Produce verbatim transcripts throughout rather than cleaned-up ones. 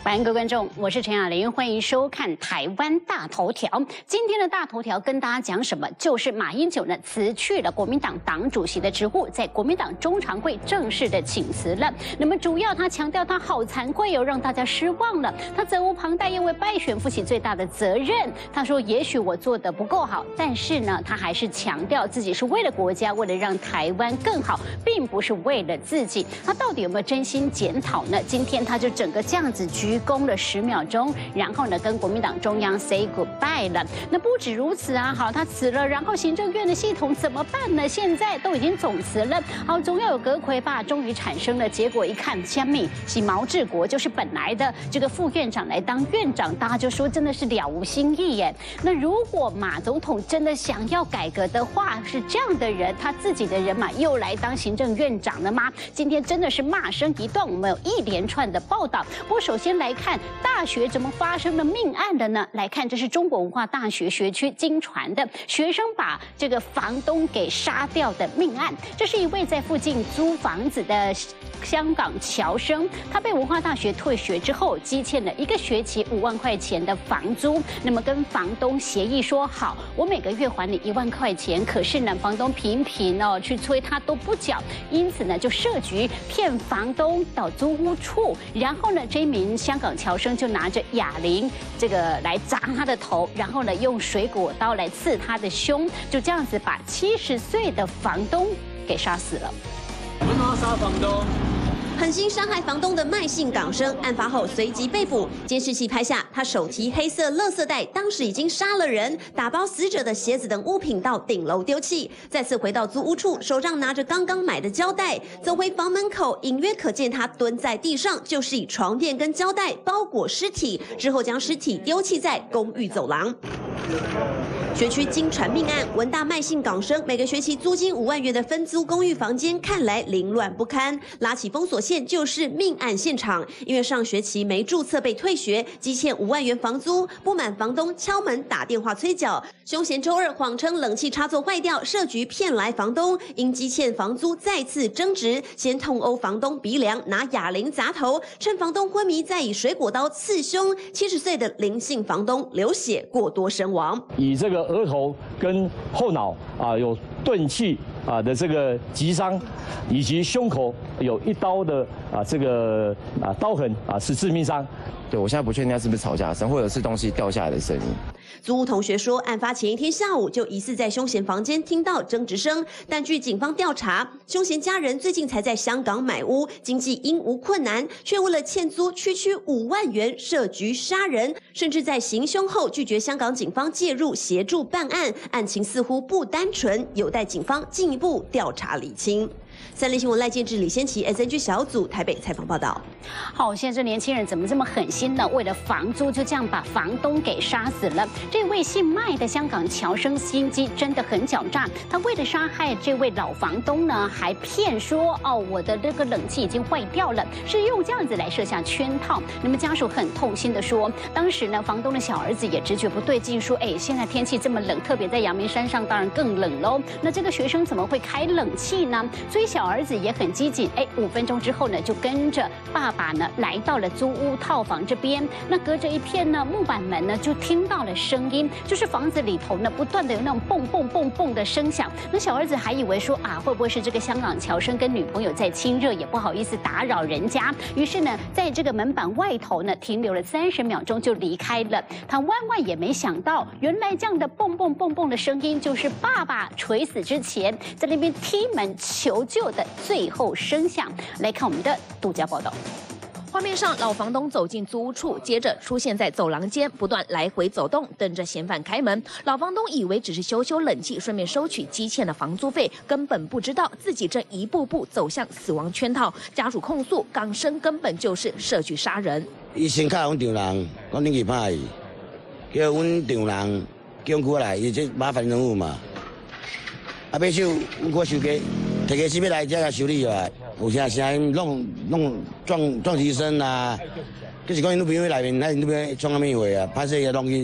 欢迎各位观众，我是陈雅玲，欢迎收看台湾大头条。今天的大头条跟大家讲什么？就是马英九呢辞去了国民党党主席的职务，在国民党中常会正式的请辞了。那么主要他强调他好惭愧哦，让大家失望了。他责无旁贷，因为败选负起最大的责任。他说，也许我做得不够好，但是呢，他还是强调自己是为了国家，为了让台湾更好，并不是为了自己。他到底有没有真心检讨呢？今天他就整个这样子鞠躬了十秒钟，然后呢，跟国民党中央 say goodbye 了。那不止如此啊，好，他辞了，然后行政院的系统怎么办呢？现在都已经总辞了，好，总要有阁揆吧，终于产生了。结果一看，虾米是毛治国，就是本来的这个副院长来当院长，大家就说真的是了无新意耶。那如果马总统真的想要改革的话，是这样的人，他自己的人马又来当行政院长了吗？今天真的是骂声一段，我们有一连串的报道。不过首先来看大学怎么发生了命案的呢？来看，这是中国文化大学学区经传的学生把这个房东给杀掉的命案。这是一位在附近租房子的香港侨生，他被文化大学退学之后，积欠了一个学期五万块钱的房租。那么跟房东协议说好，我每个月还你一万块钱。可是呢，房东频频哦去催他都不缴，因此呢就设局骗房东到租屋处，然后呢这一名香港侨生就拿着哑铃这个来砸他的头，然后呢用水果刀来刺他的胸，就这样子把七十岁的房东给杀死了。 为什么要杀房东？ 狠心杀害房东的麦姓港生，案发后随即被捕。监视器拍下他手提黑色垃圾袋，当时已经杀了人，打包死者的鞋子等物品到顶楼丢弃。再次回到租屋处，手上拿着刚刚买的胶带，走回房门口，隐约可见他蹲在地上，就是以床垫跟胶带包裹尸体，之后将尸体丢弃在公寓走廊。学区经传命案，文大麦姓港生每个学期租金五万元的分租公寓房间，看来凌乱不堪。拉起封锁线就是命案现场，因为上学期没注册被退学，积欠五万元房租，不满房东敲门打电话催缴。凶嫌周二谎称冷气插座坏掉，设局骗来房东，因积欠房租再次争执，先痛殴房东鼻梁，拿哑铃砸头，趁房东昏迷再以水果刀刺胸。七十岁的林姓房东流血过多身亡， 以这个额头跟后脑啊有钝器啊的这个击伤，以及胸口有一刀的啊这个啊刀痕啊是致命伤。 对，我现在不确定他是不是吵架声，或者是东西掉下来的声音。 租屋同学说，案发前一天下午就疑似在凶嫌房间听到争执声，但据警方调查，凶嫌家人最近才在香港买屋，经济因无困难，却为了欠租区区五万元设局杀人，甚至在行凶后拒绝香港警方介入协助办案，案情似乎不单纯，有待警方进一步调查厘清。三立新闻赖建志、李先琪 S N G 小组台北采访报道。 好，现在这年轻人怎么这么狠心呢？为了房租就这样把房东给杀死了。这位姓麦的香港侨生心机真的很狡诈，他为了杀害这位老房东呢，还骗说哦我的这个冷气已经坏掉了，是用这样子来设下圈套。那么家属很痛心的说，当时呢房东的小儿子也直觉不对劲，说哎现在天气这么冷，特别在阳明山上，当然更冷喽。那这个学生怎么会开冷气呢？所以小儿子也很机警，哎，五分钟之后呢，就跟着爸爸呢来到了租屋套房这边。那隔着一片呢木板门呢，就听到了声音，就是房子里头呢不断的有那种蹦蹦蹦蹦的声响。那小儿子还以为说啊，会不会是这个香港侨生跟女朋友在亲热，也不好意思打扰人家。于是呢，在这个门板外头呢停留了三十秒钟就离开了。他万万也没想到，原来这样的蹦蹦蹦蹦的声音，就是爸爸垂死之前在那边踢门求救的最后声响。来看我们的独家报道。 画面上，老房东走进租屋处，接着出现在走廊间，不断来回走动，等着嫌犯开门。老房东以为只是修修冷气，顺便收取积欠的房租费，根本不知道自己正一步步走向死亡圈套。家属控诉，港生根本就是设局杀人。 伊先敲阮丈人，讲恁去拍伊，叫阮丈人叫阮过来，伊这麻烦人物嘛。啊，要收我收价，摕个钱要来遮甲修理啊。有啥声音弄弄撞撞击声啊，就是讲因女朋友内面，咱女朋友创啥物话啊，拍摄个弄去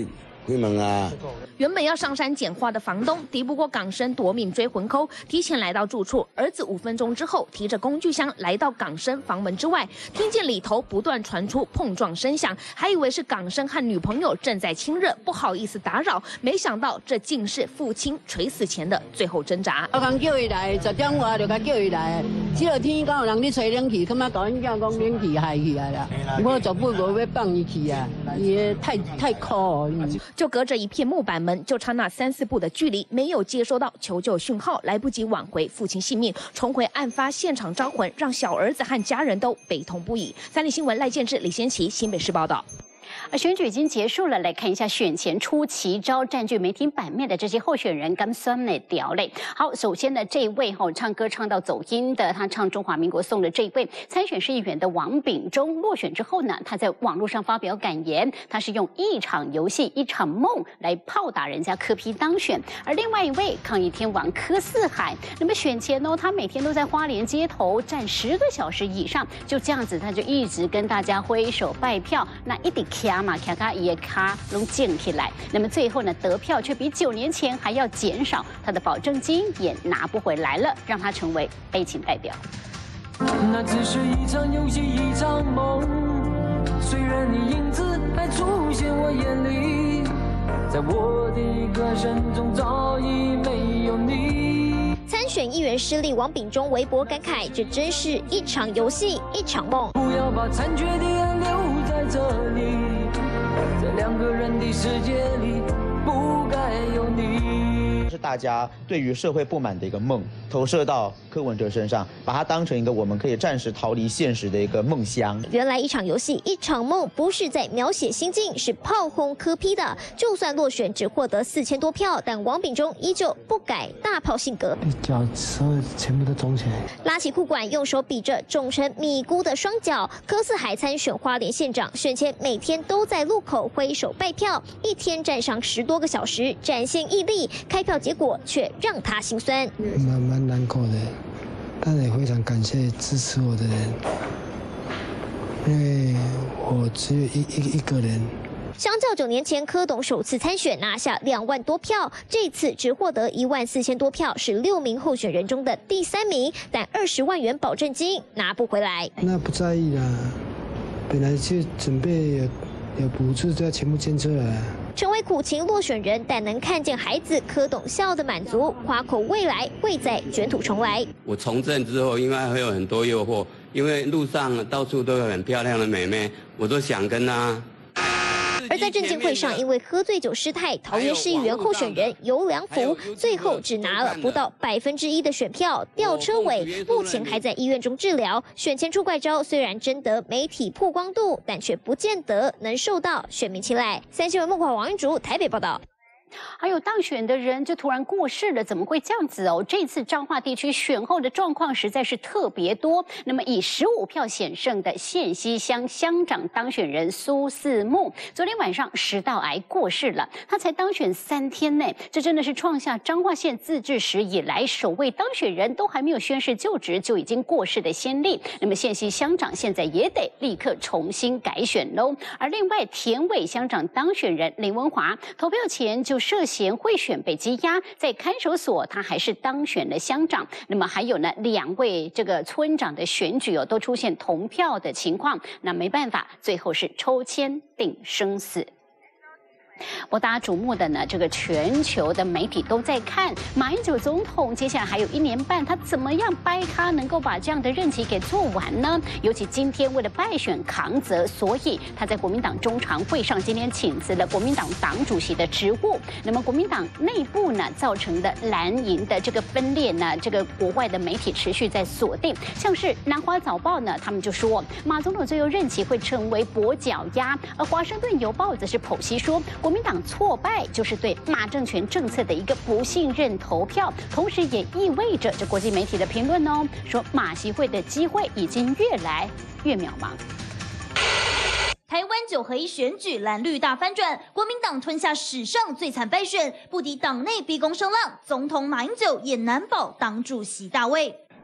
开门啊。 原本要上山捡花的房东，敌不过港生夺命追魂扣，提前来到住处。儿子五分钟之后提着工具箱来到港生房门之外，听见里头不断传出碰撞声响，还以为是港生和女朋友正在亲热，不好意思打扰，没想到这竟是父亲垂死前的最后挣扎。 我刚叫伊来，十点外就甲叫伊来，这个天敢有人咧吹冷气，感觉搞阮囝讲冷气害去啊啦，我绝不无要放伊去啊，伊太太酷。 就隔着一片木板门，就差那三四步的距离，没有接收到求救讯号，来不及挽回父亲性命，重回案发现场招魂，让小儿子和家人都悲痛不已。三立新闻赖建志、李先琪，新北市报道。 而选举已经结束了，来看一下选前出奇招、占据媒体版面的这些候选人，刚酸的屌嘞。好，首先呢，这一位哈、哦、唱歌唱到走音的，他唱中华民国颂的这一位参选市议员的王炳忠，落选之后呢，他在网络上发表感言，他是用一场游戏、一场梦来炮打人家柯 P 当选。而另外一位抗议天王柯四海，那么选前呢，他每天都在花莲街头站十个小时以上，就这样子，他就一直跟大家挥手拜票，那一点卡嘛，卡卡也卡拢建起来。那么最后呢，得票却比九年前还要减少，他的保证金也拿不回来了，让他成为悲情代表。 那只是一场游戏，一场梦。虽然你影子还出现我眼里，在我的歌声中早已没有你。 参选议员失利，王炳忠微博感慨：这真是一场游戏，一场梦。 不要把残缺的爱留在这里，在两个人的世界里，不该有你。 是大家对于社会不满的一个梦，投射到柯文哲身上，把它当成一个我们可以暂时逃离现实的一个梦乡。 原来一场游戏，一场梦，不是在描写心境，是炮轰柯 P 的。就算落选只获得四千多票，但王炳忠依旧不改大炮性格， 脚所有全部都肿起来， 拉起裤管，用手比着肿成米糊的双脚。柯四海参选花莲县长，选前每天都在路口挥手拜票，一天站上十多个小时，展现毅力。开票结果却让他心酸， 蛮蛮难过的，但也非常感谢支持我的人，因为我只有一一一个人。 相较九年前柯董首次参选拿下两万多票，这次只获得一万四千多票，是六名候选人中的第三名，但二十万元保证金拿不回来。 那不在意啦，本来就准备有有补助，就要全部捐出来。 成为苦情落选人，但能看见孩子柯董笑的满足，夸口未来会再卷土重来。 我从政之后，应该会有很多诱惑，因为路上到处都有很漂亮的美眉，我都想跟她。 而在政见会上，因为喝醉酒失态，桃园市议员候选人游良福最后只拿了不到百分之一的选票，吊车尾，目前还在医院中治疗。选前出怪招，虽然争得媒体曝光度，但却不见得能受到选民青睐。三新闻木华王玉竹台北报道。 还有当选的人就突然过世了，怎么会这样子哦？这次彰化地区选后的状况实在是特别多。那么以十五票险胜的县西乡乡长当选人苏四木，昨天晚上食道癌过世了。他才当选三天内，这真的是创下彰化县自治史以来首位当选人都还没有宣誓就职就已经过世的先例。那么县西乡长现在也得立刻重新改选喽。而另外田尾乡长当选人林文华，投票前就涉嫌贿选被羁押，在看守所他还是当选了乡长。那么还有呢，两位这个村长的选举哦，都出现同票的情况，那没办法，最后是抽签定生死。我大家瞩目的呢，这个全球的媒体都在看马英九总统接下来还有一年半，他怎么样掰咖能够把这样的任期给做完呢？尤其今天为了败选扛责，所以他在国民党中常会上今天请辞了国民党党主席的职务。那么国民党内部呢造成的蓝营的这个分裂呢，这个国外的媒体持续在锁定，像是南华早报呢，他们就说马总统最后任期会成为跛脚鸭，而华盛顿邮报则是剖析说，国民党挫败就是对马政权政策的一个不信任投票，同时也意味着这国际媒体的评论哦，说马习会的机会已经越来越渺茫。 台湾九合一选举蓝绿大翻转，国民党吞下史上最惨败选，不敌党内逼宫声浪，总统马英九也难保党主席大位。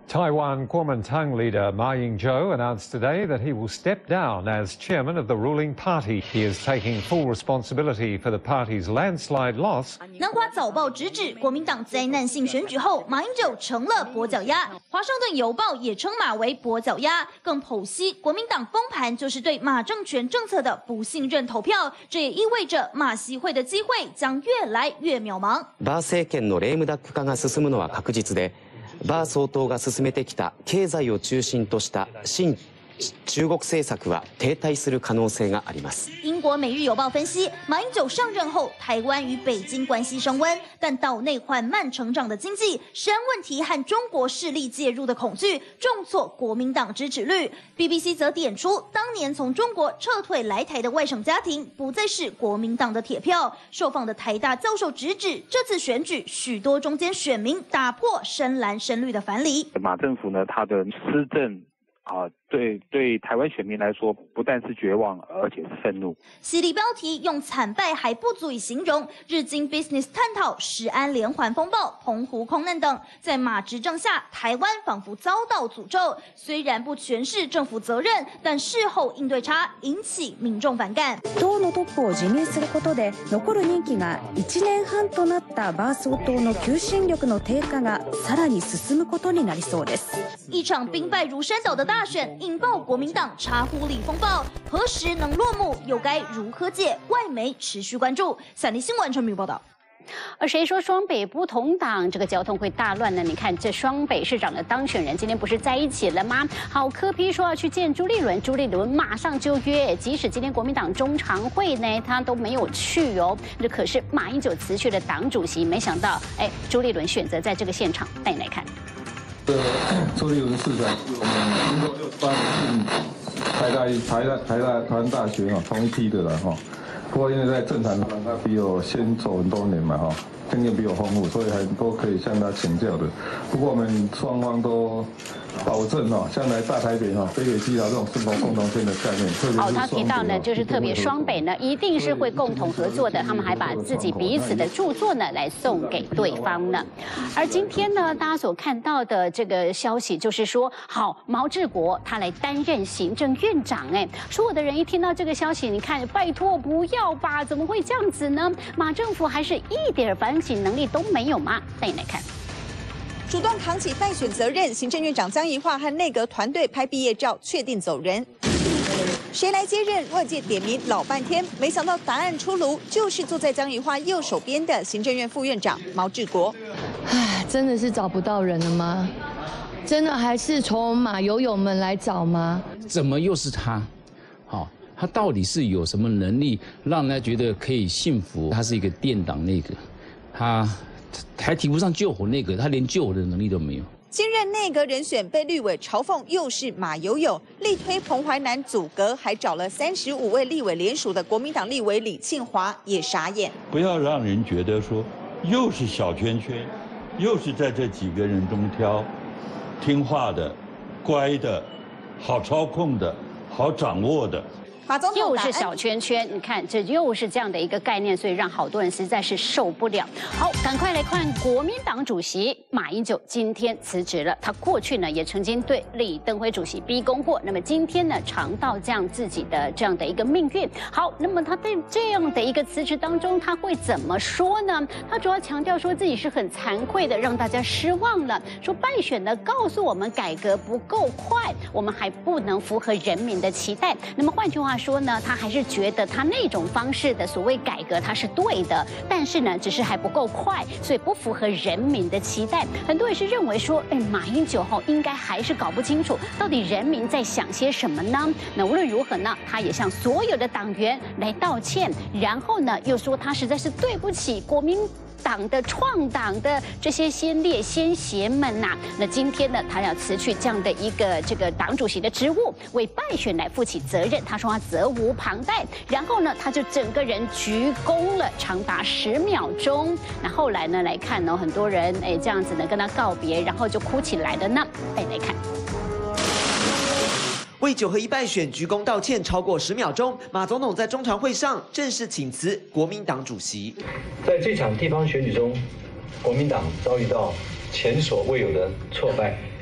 Taiwan Kuomintang leader Ma Ying-jeou announced today that he will step down as chairman of the ruling party. He is taking full responsibility for the party's landslide loss. 南华早报直指，国民党灾难性选举后，马英九成了跛脚鸭。华盛顿邮报也称马为跛脚鸭，更剖析国民党封盘就是对马政权政策的不信任投票。这也意味着马习会的机会将越来越渺茫。 馬政権のレームダック化が進むのは確実で。馬総統が進めてきた経済を中心とした新中国政策は停滞する可能性があります。 英国《每日邮报》分析，马英九上任后，台湾与北京关系升温，但岛内缓慢成长的经济、食安问题和中国势力介入的恐惧，重挫国民党支持率。B B C 则点出，当年从中国撤退来台的外省家庭，不再是国民党的铁票。受访的台大教授直指，这次选举许多中间选民打破深蓝深绿的藩篱。 马政府呢，他的施政。啊，对对，台湾选民来说，不但是绝望，而且是愤怒。 犀利标题用惨败还不足以形容。日经 Business 探讨食安连环风暴、澎湖空难等，在马执政下，台湾仿佛遭到诅咒。虽然不全是政府责任，但事后应对差，引起民众反感。 党のトップを辞任することで、残る任期がいちねんはんとなった馬総統の求心力の低下がさらに進むことになりそうです。 一场兵败如山倒的大选引爆国民党茶壶里风暴，何时能落幕？又该如何解？外媒持续关注。三立新闻陈明报道。 而谁说双北不同党这个交通会大乱呢？你看这双北市长的当选人今天不是在一起了吗？好，柯 P 说要去见朱立伦，朱立伦马上就约，即使今天国民党中常会呢，他都没有去哦。这可是马英九辞去了党主席，没想到哎，朱立伦选择在这个现场，带你来看。 朱立伦市长是我们民国六十八年进台大台大台大台湾大学哈同一批的了哈。不过因为在政坛上他比我先走很多年嘛哈，经验比我丰富，所以很多可以向他请教的。不过我们双方都保证哈，将来大台北哈北北基桃这种生活共同线的概念，特别是好，他提到呢，就是特别双北呢，一定是会共同合作的。他们还把自己彼此的著作呢来送给对方呢。而今天呢，大家所看到的这个消息就是说，好，毛治国他来担任行政院长。哎，所有的人一听到这个消息，你看，拜托不要吧，怎么会这样子呢？马政府还是一点反省能力都没有吗？带你来看。 主动扛起败选责任，行政院长江宜樺和内阁团队拍毕业照，确定走人。谁来接任？外界点名老半天，没想到答案出炉，就是坐在江宜樺右手边的行政院副院长毛治国。 唉，真的是找不到人了吗？真的还是从马友友们来找吗？ 怎么又是他？好、哦，他到底是有什么能力，让人家觉得可以信服？他是一个殿党内阁，他。还提不上救火内阁，他连救火的能力都没有。 新任内阁人选被绿委嘲讽，又是马友友力推彭淮南组阁，还找了三十五位立委联署的国民党立委李庆华也傻眼。 不要让人觉得说又是小圈圈，又是在这几个人中挑听话的、乖的、好操控的、好掌握的。 又是小圈圈，你看这又是这样的一个概念，所以让好多人实在是受不了。好，赶快来看国民党主席马英九今天辞职了。他过去呢也曾经对李登辉主席逼宫过，那么今天呢尝到这样自己的这样的一个命运。好，那么他在这样的一个辞职当中，他会怎么说呢？他主要强调说自己是很惭愧的，让大家失望了，说败选呢告诉我们改革不够快，我们还不能符合人民的期待。那么换句话说呢，他还是觉得他那种方式的所谓改革他是对的，但是呢，只是还不够快，所以不符合人民的期待。很多人是认为说，哎，马英九后应该还是搞不清楚到底人民在想些什么呢？那无论如何呢，他也向所有的党员来道歉，然后呢，又说他实在是对不起国民党的创党的这些先烈先贤们呐、啊，那今天呢，他要辞去这样的一个这个党主席的职务，为败选来负起责任。他说他责无旁贷，然后呢，他就整个人鞠躬了长达十秒钟。那后来呢，来看呢，很多人哎这样子呢跟他告别，然后就哭起来了呢。带来看。 为九合一败选鞠躬道歉超过十秒钟，马总统在中常会上正式请辞国民党主席。 在这场地方选举中，国民党遭遇到前所未有的挫败，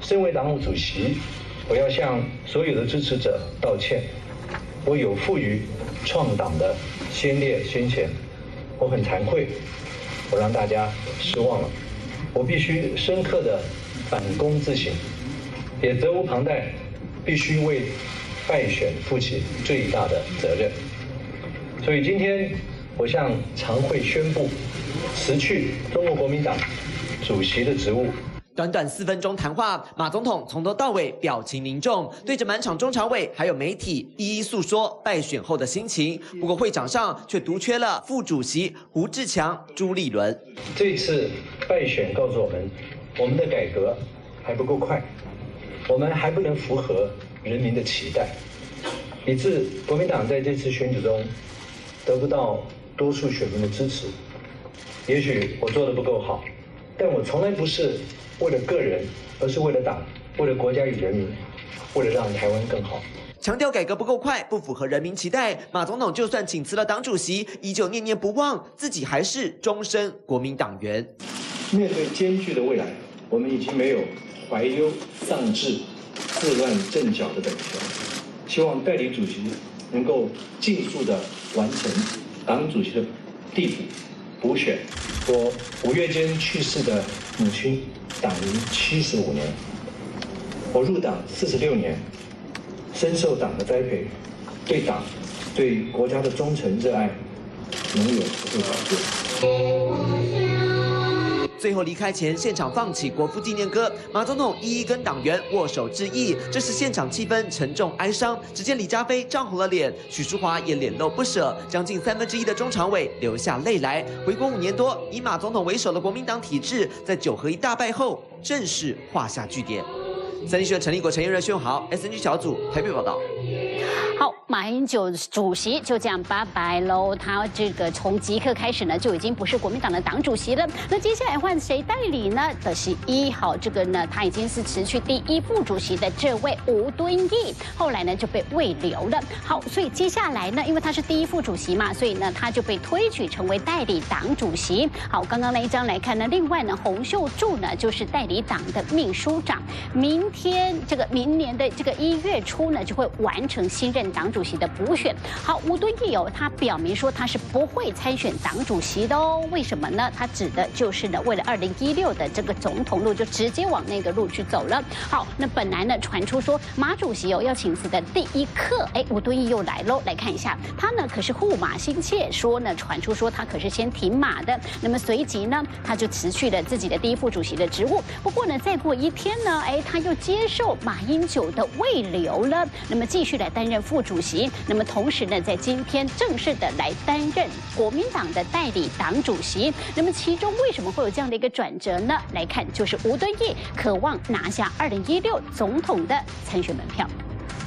身为党务主席，我要向所有的支持者道歉。我有负于创党的先烈先贤，我很惭愧，我让大家失望了。我必须深刻的反躬自省，也责无旁贷，必须为败选负起最大的责任。所以今天我向常会宣布辞去中国国民党主席的职务。 短短四分钟谈话，马总统从头到尾表情凝重，对着满场中常委还有媒体一一诉说败选后的心情。不过会场上却独缺了副主席胡志强、朱立伦。 这次败选告诉我们，我们的改革还不够快，我们还不能符合人民的期待，以致国民党在这次选举中得不到多数选民的支持。也许我做得不够好，但我从来不是为了个人，而是为了党，为了国家与人民，为了让台湾更好。 强调改革不够快，不符合人民期待。马总统就算请辞了党主席，依旧念念不忘自己还是终身国民党员。 面对艰巨的未来，我们已经没有怀忧丧志、自乱阵脚的本钱。希望代理主席能够尽速的完成党主席的递补补选。我五月间去世的母亲党龄七十五年，我入党四十六年，深受党的栽培，对党、对国家的忠诚热爱，永远不会改变。 最后离开前，现场放起国父纪念歌，马总统一一跟党员握手致意。这时现场气氛沉重哀伤，只见李佳飞涨红了脸，许淑华也脸露不舍，将近三分之一的中常委流下泪来。回国五年多，以马总统为首的国民党体制，在九合一大败后，正式画下句点。三立新闻陈立国、陈彦热、宣豪 S N G 小组台北报道。 好，马英九主席就这样拜拜喽。他这个从即刻开始呢，就已经不是国民党的党主席了。那接下来换谁代理呢？的是一号这个呢，他已经是辞去第一副主席的这位吴敦义，后来呢就被慰留了。好，所以接下来呢，因为他是第一副主席嘛，所以呢他就被推举成为代理党主席。好，刚刚那一张来看呢，另外呢，洪秀柱呢就是代理党的秘书长。明天这个明年的这个一月初呢，就会完成新任党主席的补选。好，吴敦义哦，他表明说他是不会参选党主席的哦。为什么呢？他指的就是呢，为了二零一六的这个总统路，就直接往那个路去走了。好，那本来呢传出说马主席哦要请辞的第一刻，哎，吴敦义又来喽。来看一下，他呢可是护马心切，说呢传出说他可是先停马的。那么随即呢，他就辞去了自己的第一副主席的职务。不过呢，再过一天呢，哎，他又接受马英九的慰留了，那么继续来担任副主席。那么同时呢，在今天正式的来担任国民党的代理党主席。那么其中为什么会有这样的一个转折呢？来看，就是吴敦义渴望拿下二零一六总统的参选门票。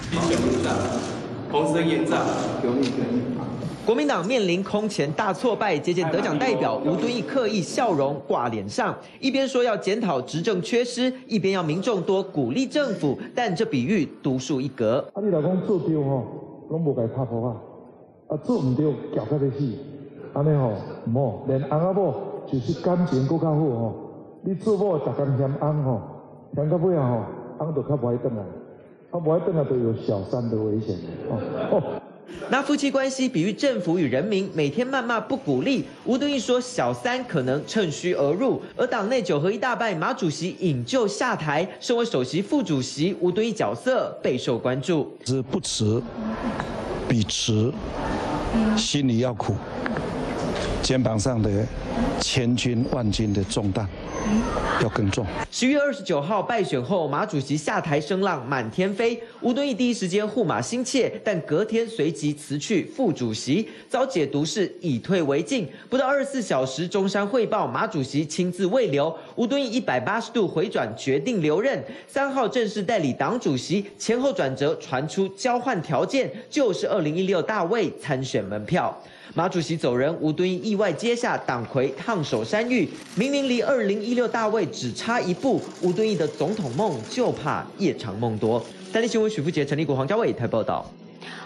洪森延长，国民党面临空前大挫败，接见得奖代表吴敦义刻意笑容挂脸上，一边说要检讨执政缺失，一边要民众多鼓励政府，但这比喻独树一格。 啊，你若讲做对吼，拢无该拍破啊；啊，做唔对，搅到要死。安尼吼唔好，连翁仔某就是感情搁较好吼。你做某逐工嫌翁吼，嫌到尾啊吼，翁就较无爱转来，啊无爱转来就有小三的危险哦哦。 拿夫妻关系比喻政府与人民，每天谩骂不鼓励。吴敦义说，小三可能趁虚而入，而党内九合一大败，马主席引咎下台，身为首席副主席，吴敦义角色备受关注。 是不辞比辞，心里要苦，肩膀上的千钧万斤的重担要更重。 十月二十九号败选后，马主席下台声浪满天飞，吴敦义第一时间护马心切，但隔天随即辞去副主席，遭解读是以退为进。不到二十四小时，中山汇报马主席亲自慰留，吴敦义一百八十度回转，决定留任。三号正式代理党主席，前后转折传出交换条件，就是二零一六大卫参选门票。马主席走人，吴敦义意外接下党魁烫手山芋，明明离二零一六大位只差一步，吴敦义的总统梦就怕夜长梦多。三立新闻许富杰、陈立国、黄家伟台报道。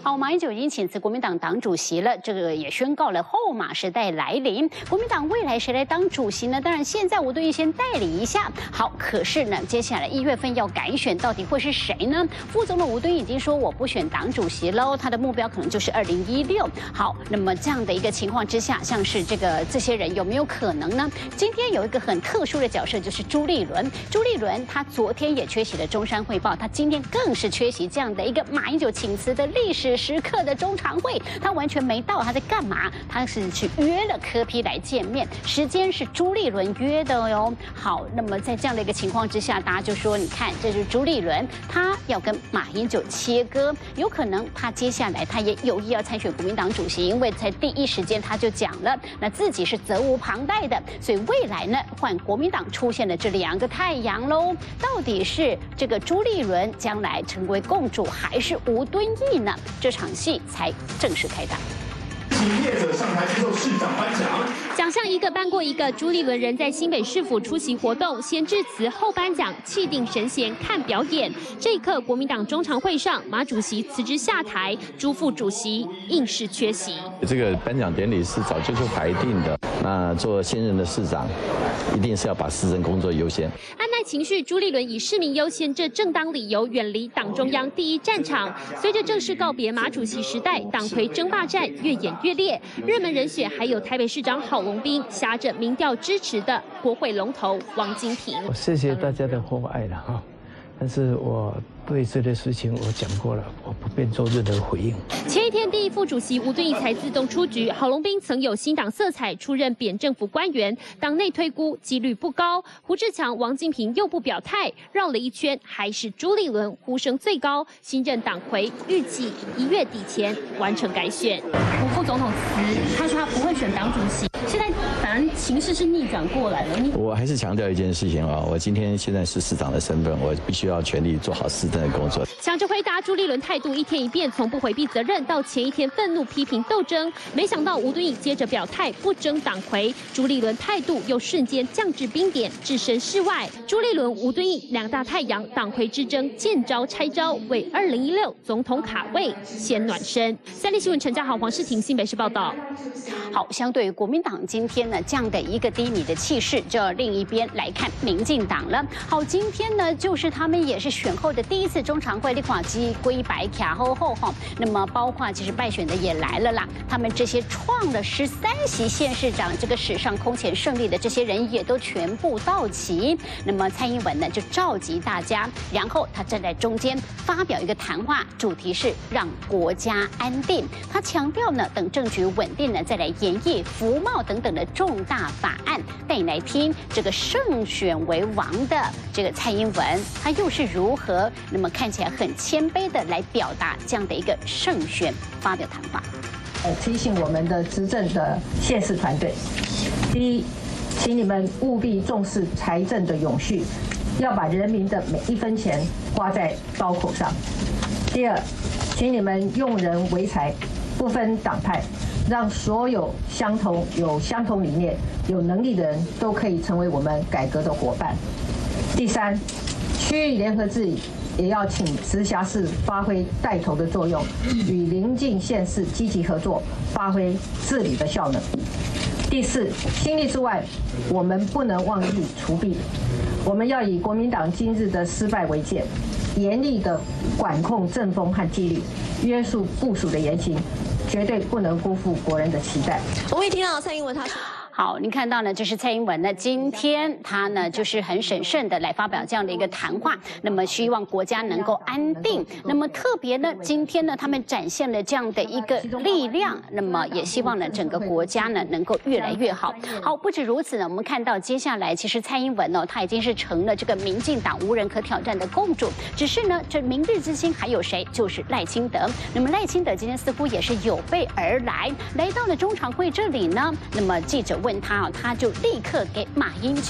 好，马英九已经请辞国民党党主席了，这个也宣告了后马时代来临。国民党未来谁来当主席呢？当然，现在吴敦义先代理一下。好，可是呢，接下来一月份要改选，到底会是谁呢？副总统吴敦义已经说我不选党主席喽，他的目标可能就是二零一六。好，那么这样的一个情况之下，像是这个这些人有没有可能呢？今天有一个很特殊的角色，就是朱立伦。朱立伦他昨天也缺席了《中山汇报》，他今天更是缺席这样的一个马英九请辞的历史时刻的中常会，他完全没到，他在干嘛？他是去约了柯 P 来见面，时间是朱立伦约的哟。好，那么在这样的一个情况之下，大家就说，你看，这是朱立伦，他要跟马英九切割，有可能他接下来他也有意要参选国民党主席，因为在第一时间他就讲了，那自己是责无旁贷的，所以未来呢，换国民党出现了这两个太阳喽，到底是这个朱立伦将来成为共主，还是吴敦义呢？这场戏才正式开打。 请业者上台接受市长颁奖。 奖项一个颁过一个，朱立伦人在新北市府出席活动，先致辞后颁奖，气定神闲看表演。这一刻，国民党中常会上，马主席辞职下台，朱副主席硬是缺席。 这个颁奖典礼是早就就排定的，那做现任的市长，一定是要把市政工作优先。 按耐情绪，朱立伦以市民优先这正当理由远离党中央第一战场。随着正式告别马主席时代，党魁争霸战越演越烈，热门人选还有台北市长郝龙斌，挟着民调支持的国会龙头王金平。 我谢谢大家的厚爱了哈，但是我对这类事情我讲过了，我不便做任何回应。 前一天，第一副主席吴敦义才自动出局，郝龙斌曾有新党色彩，出任扁政府官员，党内推估几率不高。胡志强、王金平又不表态，绕了一圈，还是朱立伦呼声最高。新任党魁预计一月底前完成改选。 吴副总统辞，他说他不会选党主席。现在反而形势是逆转过来了。 我还是强调一件事情啊，我今天现在是市长的身份，我必须要全力做好市政的工作。 抢着回答，朱立伦态度一天一变，从不回避责任到前一天愤怒批评斗争，没想到吴敦义接着表态不争党魁，朱立伦态度又瞬间降至冰点，置身事外。朱立伦、吴敦义两大太阳，党魁之争见招拆招，为二零一六总统卡位先暖身。三立新闻陈家豪、黄世婷新北市报道。 好，相对于国民党今天呢这样的一个低迷的气势，就要另一边来看民进党了。好，今天呢就是他们也是选后的第一次中常会，立法机归白卡后后哈。那么包括其实败选的也来了啦，他们这些创了十三席县市长这个史上空前胜利的这些人也都全部到齐。那么蔡英文呢就召集大家，然后他站在中间发表一个谈话，主题是让国家安定。他强调呢，等政局稳定呢，再来研议服贸等等的重大法案。带你来听这个胜选为王的这个蔡英文，他又是如何那么看起来很谦卑的来表达这样的一个胜选，发表谈话。 呃，提醒我们的执政的县市团队，第一，请你们务必重视财政的永续，要把人民的每一分钱花在刀口上。第二，请你们用人为才，不分党派，让所有相同有相同理念、有能力的人都可以成为我们改革的伙伴。第三，区域联合治理也要请直辖市发挥带头的作用，与邻近县市积极合作，发挥治理的效能。第四，心力之外，我们不能妄议除弊，我们要以国民党今日的失败为鉴，严厉的管控政风和纪律，约束部署的言行，绝对不能辜负国人的期待。 我们也听到蔡英文他说。 好，您看到呢，这是蔡英文呢，今天他呢就是很审慎的来发表这样的一个谈话，那么希望国家能够安定。那么特别呢，今天呢他们展现了这样的一个力量，那么也希望呢整个国家呢能够越来越好。好，不止如此呢，我们看到接下来其实蔡英文呢，他已经是成了这个民进党无人可挑战的共主。只是呢，这明日之星还有谁？就是赖清德。那么赖清德今天似乎也是有备而来，来到了中常会这里呢。那么记者问他啊，他就立刻给马英九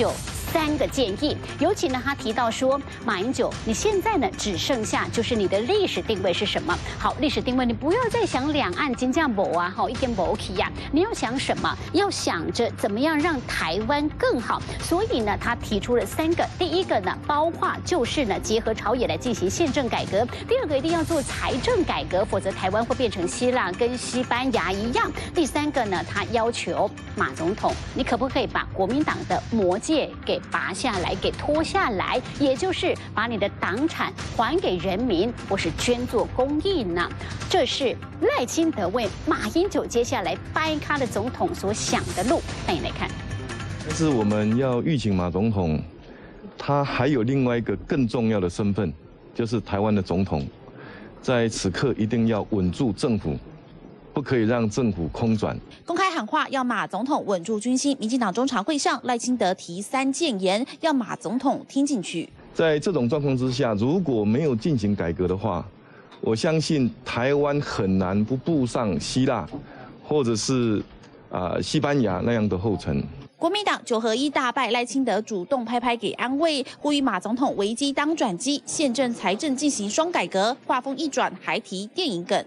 三个建议。尤其呢，他提到说，马英九，你现在呢只剩下就是你的历史定位是什么？好，历史定位你不要再想两岸金价某啊，好一点某起呀，你要想什么？要想着怎么样让台湾更好。所以呢，他提出了三个，第一个呢，包括就是呢，结合朝野来进行宪政改革；第二个，一定要做财政改革，否则台湾会变成希腊跟西班牙一样；第三个呢，他要求马总统，你可不可以把国民党的魔戒给拔下来，给脱下来，也就是把你的党产还给人民，或是捐做公益呢？这是赖清德为马英九接下来掰咖的总统所想的路，带你来看。 但是我们要预请马总统，他还有另外一个更重要的身份，就是台湾的总统，在此刻一定要稳住政府，不可以让政府空转。 公开喊话要马总统稳住军心，民进党中常会上赖清德提三谏言，要马总统听进去。 在这种状况之下，如果没有进行改革的话，我相信台湾很难不步上希腊，或者是啊、呃、西班牙那样的后尘。 国民党九合一大败，赖清德主动拍拍给安慰，呼吁马总统危机当转机，宪政财政进行双改革。话锋一转，还提电影梗。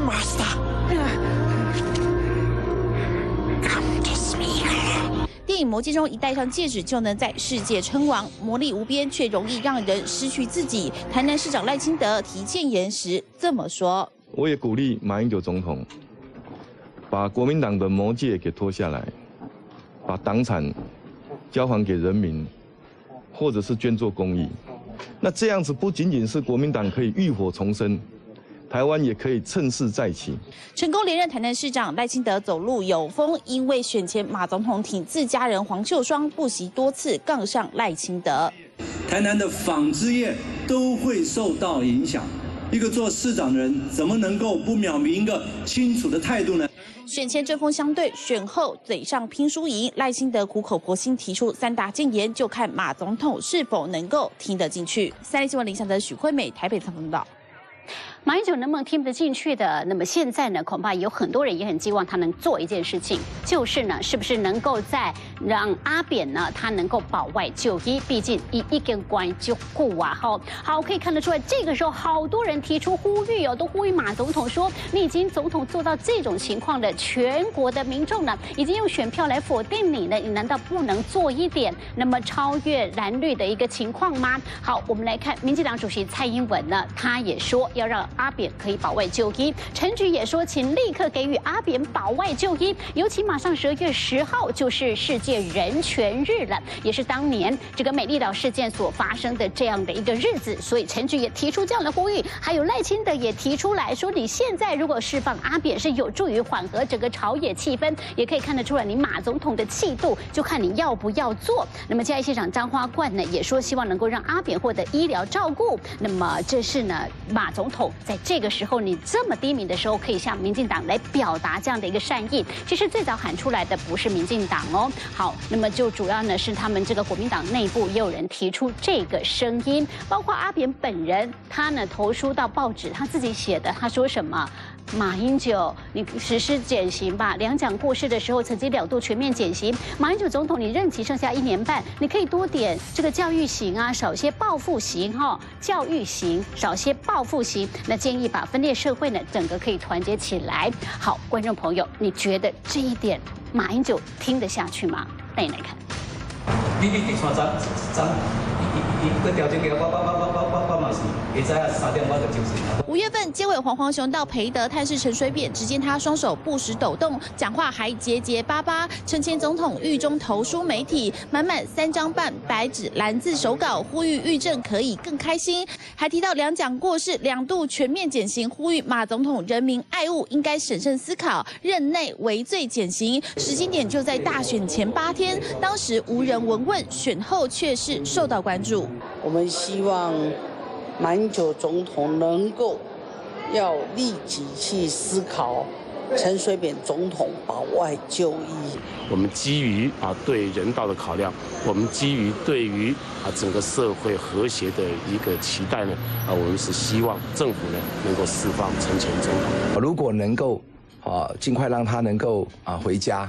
电影《魔戒》中，一戴上戒指就能在世界称王，魔力无边，却容易让人失去自己。台南市长赖清德提谏言时这么说：“ 我也鼓励马英九总统把国民党的魔戒给脱下来。”把党产交还给人民，或者是捐做公益，那这样子不仅仅是国民党可以浴火重生，台湾也可以趁势再起。 成功连任台南市长赖清德走路有风，因为选前马总统挺自家人黄秀双不惜多次杠上赖清德。 台南的纺织业都会受到影响，一个做市长的人怎么能够不表明一个清楚的态度呢？ 选前针锋相对，选后嘴上拼输赢。赖清德苦口婆心提出三大谏言，就看马总统是否能够听得进去。三立新闻林祥德、许惠美台北采访报道。 马英九能不能听得进去的？那么现在呢，恐怕有很多人也很希望他能做一件事情，就是呢，是不是能够在让阿扁呢，他能够保外就医？毕竟一一根关就顾啊，哈。好，可以看得出来，这个时候好多人提出呼吁哦，都呼吁马总统说，你已经总统做到这种情况了，全国的民众呢，已经用选票来否定你了，你难道不能做一点，那么超越蓝绿的一个情况吗？好，我们来看民进党主席蔡英文呢，他也说要让阿扁可以保外就医，陈菊也说，请立刻给予阿扁保外就医。尤其马上十二月十号就是世界人权日了，也是当年这个美丽岛事件所发生的这样的一个日子，所以陈菊也提出这样的呼吁。还有赖清德也提出来说，你现在如果释放阿扁，是有助于缓和整个朝野气氛，也可以看得出来你马总统的气度，就看你要不要做。那么嘉义县长张花冠呢，也说希望能够让阿扁获得医疗照顾。那么这是呢，马总统在这个时候你这么低迷的时候，可以向民进党来表达这样的一个善意。其实最早喊出来的不是民进党哦，好，那么就主要呢是他们这个国民党内部也有人提出这个声音，包括阿扁本人，他呢投书到报纸，他自己写的，他说什么？马英九，你实施减刑吧。两蒋过世的时候，曾经两度全面减刑。马英九总统，你任期剩下一年半，你可以多点这个教育刑啊，少些报复刑哈、哦。教育刑少些报复刑，那建议把分裂社会呢，整个可以团结起来。好，观众朋友，你觉得这一点马英九听得下去吗？带你来看。 你你你穿针针，伊伊伊个调整给我我我我我我嘛是，会知啊三点我就就是。 五月份，接委黄黄雄到培德探视陈水扁，只见他双手不时抖动，讲话还结结巴巴。陈前总统狱中投书媒体，满满三张半白纸蓝字手稿，呼吁狱政可以更开心，还提到两蒋过世，两度全面减刑，呼吁马总统人民爱物，应该审慎思考，任内为罪减刑。时间点就在大选前八天，当时无人闻问，选后却是受到关注。 我们希望马英九总统能够要立即去思考陈水扁总统保外就医。 我们基于啊对人道的考量，我们基于对于啊整个社会和谐的一个期待呢，啊我们是希望政府呢能够释放陈前总统。 如果能够啊尽快让他能够啊回家。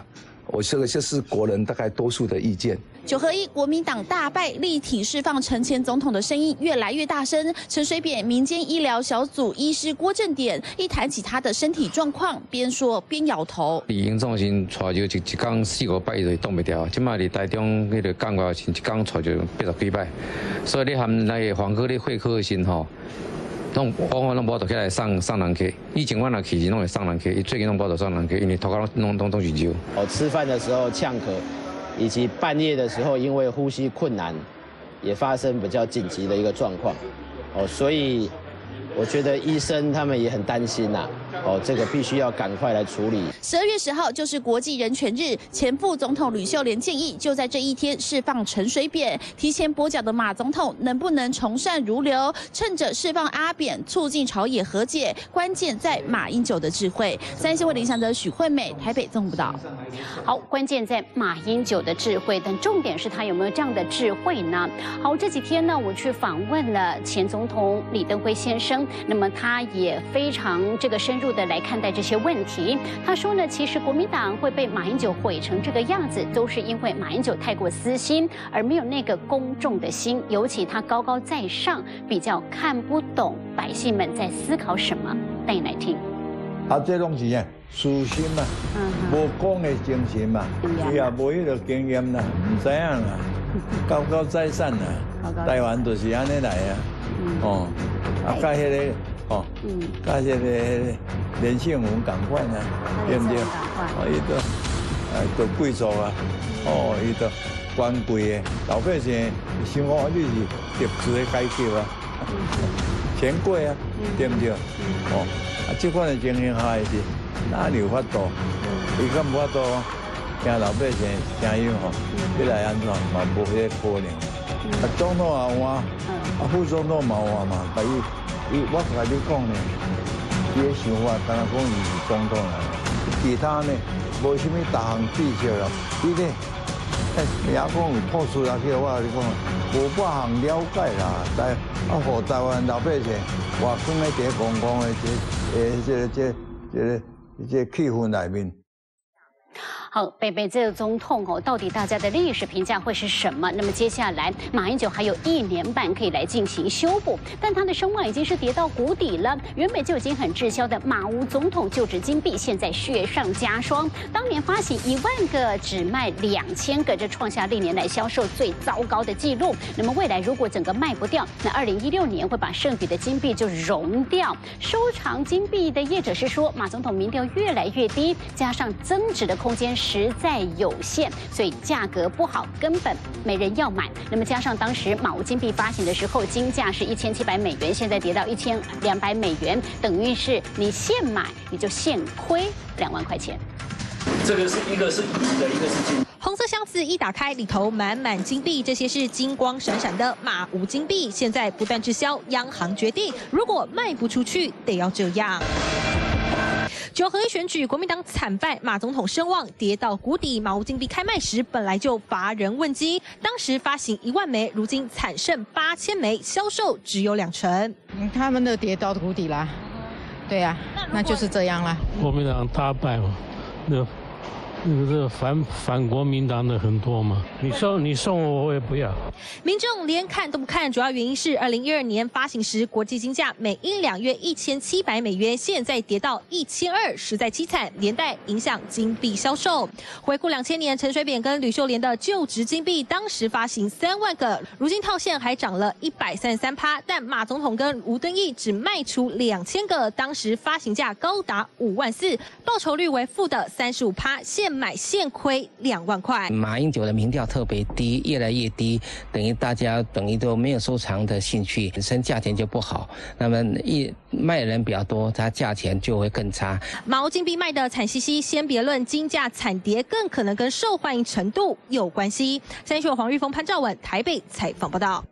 我这个就是国人大概多数的意见。 九合一，国民党大败，立体释放陈前总统的声音越来越大声。陈水扁民间医疗小组医师郭正典一谈起他的身体状况，边说边摇头。 李营总先带就一一天四五摆就挡不掉，即卖伫台中迄个港外先一天带就八十几摆，所以你含那个黄科咧会科的时吼。 拢往往拢无倒起来送送人客，以前我若去是拢会送人客，伊最近拢无倒送人客，因为头壳拢拢拢是烧。 哦，吃饭的时候呛咳，以及半夜的时候因为呼吸困难，也发生比较紧急的一个状况。哦，所以我觉得医生他们也很担心呐、啊。哦，这个必须要赶快来处理。 十二月十号就是国际人权日，前副总统吕秀莲建议就在这一天释放陈水扁。提前跛脚的马总统能不能从善如流？趁着释放阿扁，促进朝野和解，关键在马英九的智慧。三新闻林祥德、许惠美，台北综合报道。 好，关键在马英九的智慧，但重点是他有没有这样的智慧呢？好，这几天呢，我去访问了前总统李登辉先生，那么他也非常这个深入的来看待这些问题。他说呢，其实国民党会被马英九毁成这个样子，都是因为马英九太过私心，而没有那个公众的心。尤其他高高在上，比较看不懂百姓们在思考什么。带你来听。 啊，这拢是啊，私心嘛，无公的精神嘛，伊也无迄个经验啦，唔知影啦，高高在上啦，台湾就是安尼来啊，哦，啊，甲迄个。 哦，嗯，甲迄个连胜文共款啊，对不对？哦，伊都，呃，做贵族啊，哦，伊都官贵的，老百姓生活你是特殊的阶级啊，权贵啊，对不对？哦，啊，这款的情形下是哪里有法度？伊敢无法度听老百姓声音吼，要来安怎嘛无迄个可能。啊，总统也换，啊，副总统嘛换嘛，甲伊。 伊我甲你讲呢，伊个想法，敢若讲伊是总统啦，其他呢无啥物大项技巧啦。伊呢，哎，也讲有破出来去，我甲你讲，无百项了解啦，在啊，互台湾老百姓活在咧这公共的这诶这个这这个这气氛内面。 好，北北这个总统哦，到底大家的历史评价会是什么？那么接下来，马英九还有一年半可以来进行修补，但他的声望已经是跌到谷底了。原本就已经很滞销的马吴总统就职金币，现在雪上加霜。当年发行一万个，只卖两千个，这创下历年来销售最糟糕的记录。那么未来如果整个卖不掉，那二零一六年会把剩余的金币就熔掉。收藏金币的业者是说，马总统民调越来越低，加上增值的空间 实在有限，所以价格不好，根本没人要买。那么加上当时马吴金币发行的时候，金价是一千七百美元，现在跌到一千两百美元，等于是你现买你就现亏两万块钱。 这个是一个是银的，一个是金。 红色箱子一打开，里头满满金币，这些是金光闪闪的马吴金币，现在不断滞销，央行决定，如果卖不出去，得要这样。 九合一选举，国民党惨败，马总统声望跌到谷底。马吴金币开卖时本来就乏人问津，当时发行一万枚，如今惨剩八千枚，销售只有两成。 嗯，他们都跌到谷底啦，对呀、啊，那就是这样啦。 国民党大败嘛，那那个这个反反国民党的很多嘛，你送你送我我也不要。 民众连看都不看，主要原因是二零一二年发行时国际金价每英两约一千七百美元，现在跌到一千二，实在凄惨，连带影响金币销售。回顾两千年陈水扁跟吕秀莲的就职金币，当时发行三万个，如今套现还涨了一百三十三趴，但马总统跟吴敦义只卖出两千个，当时发行价高达五万四，报酬率为负的三十五趴，现买现亏两万块。 马英九的民调特别低，越来越低，等于大家等于都没有收藏的兴趣，本身价钱就不好，那么一卖的人比较多，它价钱就会更差。 马吴金币卖的惨兮兮，先别论金价惨跌，更可能跟受欢迎程度有关系。三立新闻黄玉峰、潘兆文台北采访报道。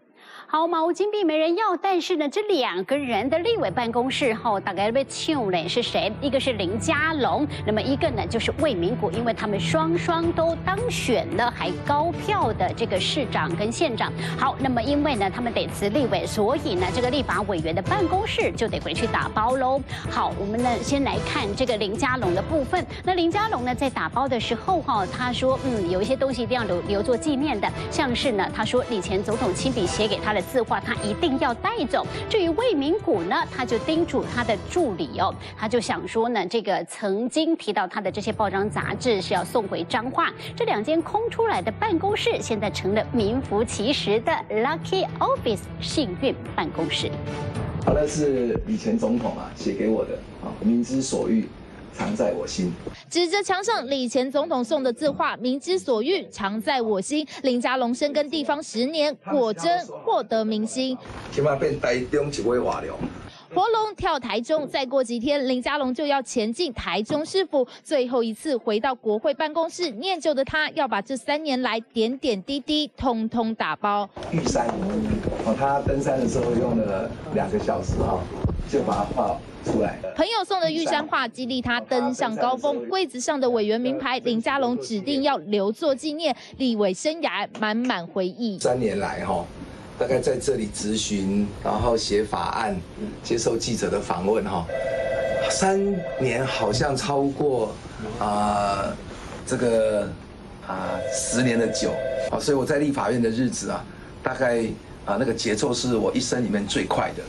好，马无金币没人要，但是呢，这两个人的立委办公室后，大概被抢了是谁？一个是林佳龙，那么一个呢就是魏明谷，因为他们双双都当选了，还高票的这个市长跟县长。好，那么因为呢他们得辞立委，所以呢这个立法委员的办公室就得回去打包喽。好，我们呢先来看这个林佳龙的部分。那林佳龙呢在打包的时候哈，他说嗯有一些东西一定要留留作纪念的，像是呢他说以前总统亲笔写给他的字画，他一定要带走。至于魏明谷呢，他就叮嘱他的助理哦，他就想说呢，这个曾经提到他的这些报章杂志是要送回彰化，这两间空出来的办公室，现在成了名副其实的 Lucky Office 幸运办公室。 好，那是以前总统啊写给我的啊，民之所欲，常在我心。 指着墙上李前总统送的字画，民之所欲，常在我心。林佳龙深耕地方十年，果真获得民心。 起码变台中一位瓦寮。 活龙跳台中，再过几天，林佳龙就要前进台中市府，最后一次回到国会办公室。念旧的他，要把这三年来点点滴滴通通打包。 玉山，哦，他登山的时候用了两个小时哈，就把它画出来了。 朋友送的玉山画激励他登上高峰，柜子上的委员名牌，林佳龙指定要留作纪念。立委生涯满满回忆。 三年来哈。大概在这里质询，然后写法案，接受记者的访问哈，三年好像超过啊、呃、这个啊、呃、十年的久啊，所以我在立法院的日子啊，大概啊那个节奏是我一生里面最快的。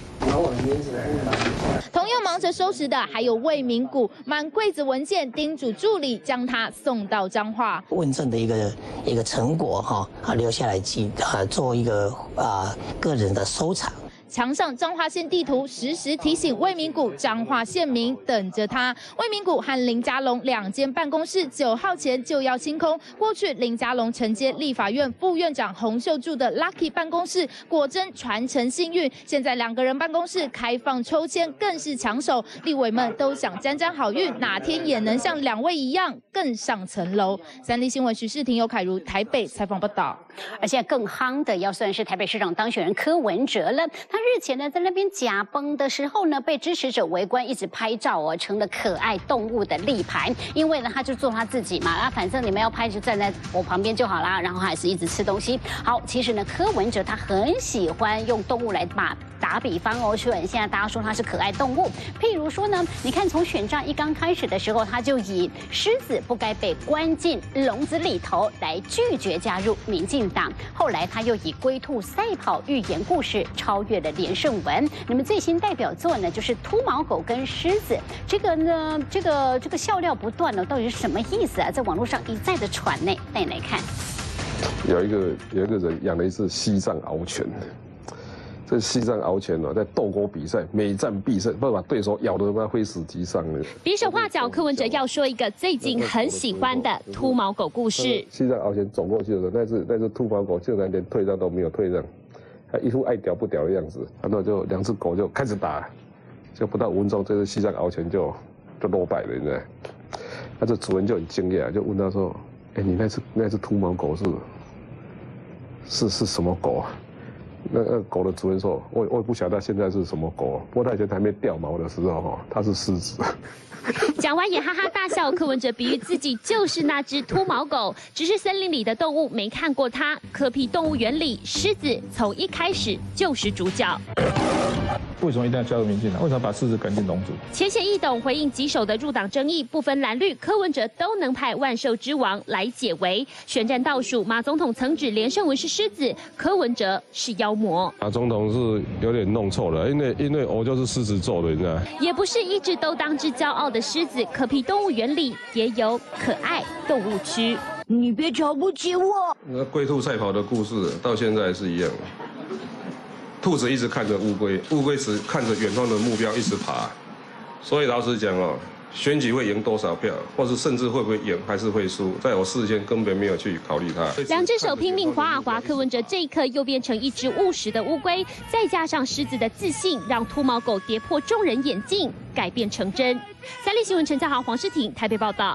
同样忙着收拾的还有魏明谷，满柜子文件，叮嘱助理将他送到彰化。 问政的一个一个成果哈啊留下来记啊做一个啊个人的收藏。 墙上彰化县地图时时提醒魏明谷，彰化县民等着他。魏明谷和林佳龙两间办公室九号前就要清空。过去林佳龙承接立法院副院长洪秀柱的 Lucky 办公室，果真传承幸运。现在两个人办公室开放抽签，更是抢手。立委们都想沾沾好运，哪天也能像两位一样更上层楼。三立新闻徐世廷、尤凯如台北采访报道。 而现在更夯的要算是台北市长当选人柯文哲了。他日前呢在那边假崩的时候呢，被支持者围观，一直拍照哦，成了可爱动物的立牌。因为呢他就做他自己嘛，啊反正你们要拍就站在我旁边就好啦，然后还是一直吃东西。好，其实呢柯文哲他很喜欢用动物来打打比方哦，所以现在大家说他是可爱动物。譬如说呢，你看从选战一刚开始的时候，他就以狮子不该被关进笼子里头来拒绝加入民进党。后来他又以龟兔赛跑寓言故事超越了连胜文。那么最新代表作呢，就是秃毛狗跟狮子。这个呢，这个这个笑料不断呢，到底是什么意思啊？在网络上一再的传呢，带你来看。 有一个有一个人养了一只西藏獒犬。这西藏獒犬呢，在斗狗比赛每战必胜，不把对手咬得他灰死地上了。 比手画脚，柯文哲要说一个最近很喜欢的秃毛狗故事。 西藏獒犬走过去的时候，那只那只秃毛狗竟然连退让都没有退让，还一副爱屌不屌的样子。然后就两只狗就开始打，就不到五分钟，这只西藏獒犬就就落败了，你知道？那这主人就很惊讶，就问他说：“哎，你那只那只秃毛狗是是是什么狗啊？”那那狗的主人说：“我我也不晓得现在是什么狗，不过它以前还没掉毛的时候哈，它是狮子。” 讲完也哈哈大笑。柯文哲比喻自己就是那只秃毛狗，只是森林里的动物没看过它。柯 P 动物园里，狮子从一开始就是主角。 为什么一定要加入民进党？为什么把狮子赶进笼子？ 浅显易懂，回应棘手的入党争议，不分蓝绿，柯文哲都能派万兽之王来解围。选战倒数，马总统曾指连胜文是狮子，柯文哲是妖魔。 马总统是有点弄错了，因为因为我就是狮子座的，你知道。 也不是一直都当之骄傲的狮子，柯 P 动物园里也有可爱动物区。 你别瞧不起我。 那龟兔赛跑的故事到现在还是一样。兔子一直看着乌龟，乌龟只看着远方的目标一直爬，所以老实讲哦，选举会赢多少票，或是甚至会不会赢还是会输，在我事先根本没有去考虑它。 两只手拼命滑啊滑，柯文哲这一刻又变成一只务实的乌龟，再加上狮子的自信，让秃毛狗跌破众人眼镜，改变成真。三立新闻陈嘉豪、黄诗婷台北报道。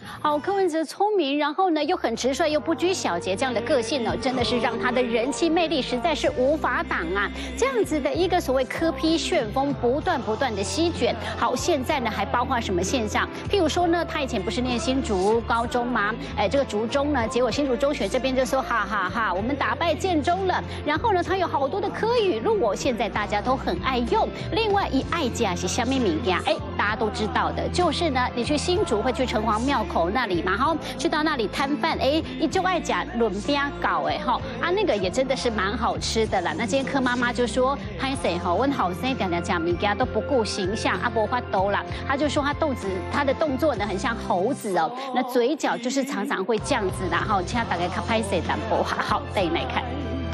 好，柯文哲聪明，然后呢又很直率又不拘小节，这样的个性呢，真的是让他的人气魅力实在是无法挡啊！这样子的一个所谓柯 P 旋风，不断不断的席卷。好，现在呢还包括什么现象？譬如说呢，他以前不是念新竹高中吗？哎，这个竹中呢，结果新竹中学这边就说哈哈哈，我们打败建中了。然后呢，他有好多的柯语录哦，现在大家都很爱用。另外一爱家是虾米名家？哎，大家都知道的，就是呢，你去新竹会去城隍庙口那里嘛，哈，去到那里摊贩，哎，一就爱讲轮边搞，哎哈，啊那个也真的是蛮好吃的啦。那今天柯妈妈就说，拍谁哈，问好生点点讲物件都不顾形象，啊不发抖啦，他就说他动子他的动作呢很像猴子哦，那嘴角就是常常会这样子啦，哈，现在大概看拍谁淡薄哈，好带你来看。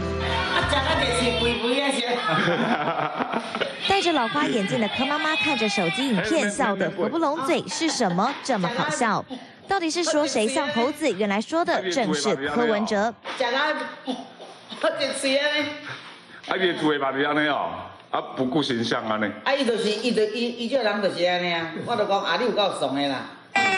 戴着老花眼镜的柯妈妈看着手机影片，笑得合不拢嘴。是什么这么好笑？到底是说谁像猴子？原来说的正是柯文哲。 啊，你做的嘛是安尼哦，啊不顾形象安尼。 啊，伊就是伊就伊伊这人就是安尼啊，我就讲啊，你有够怂的啦。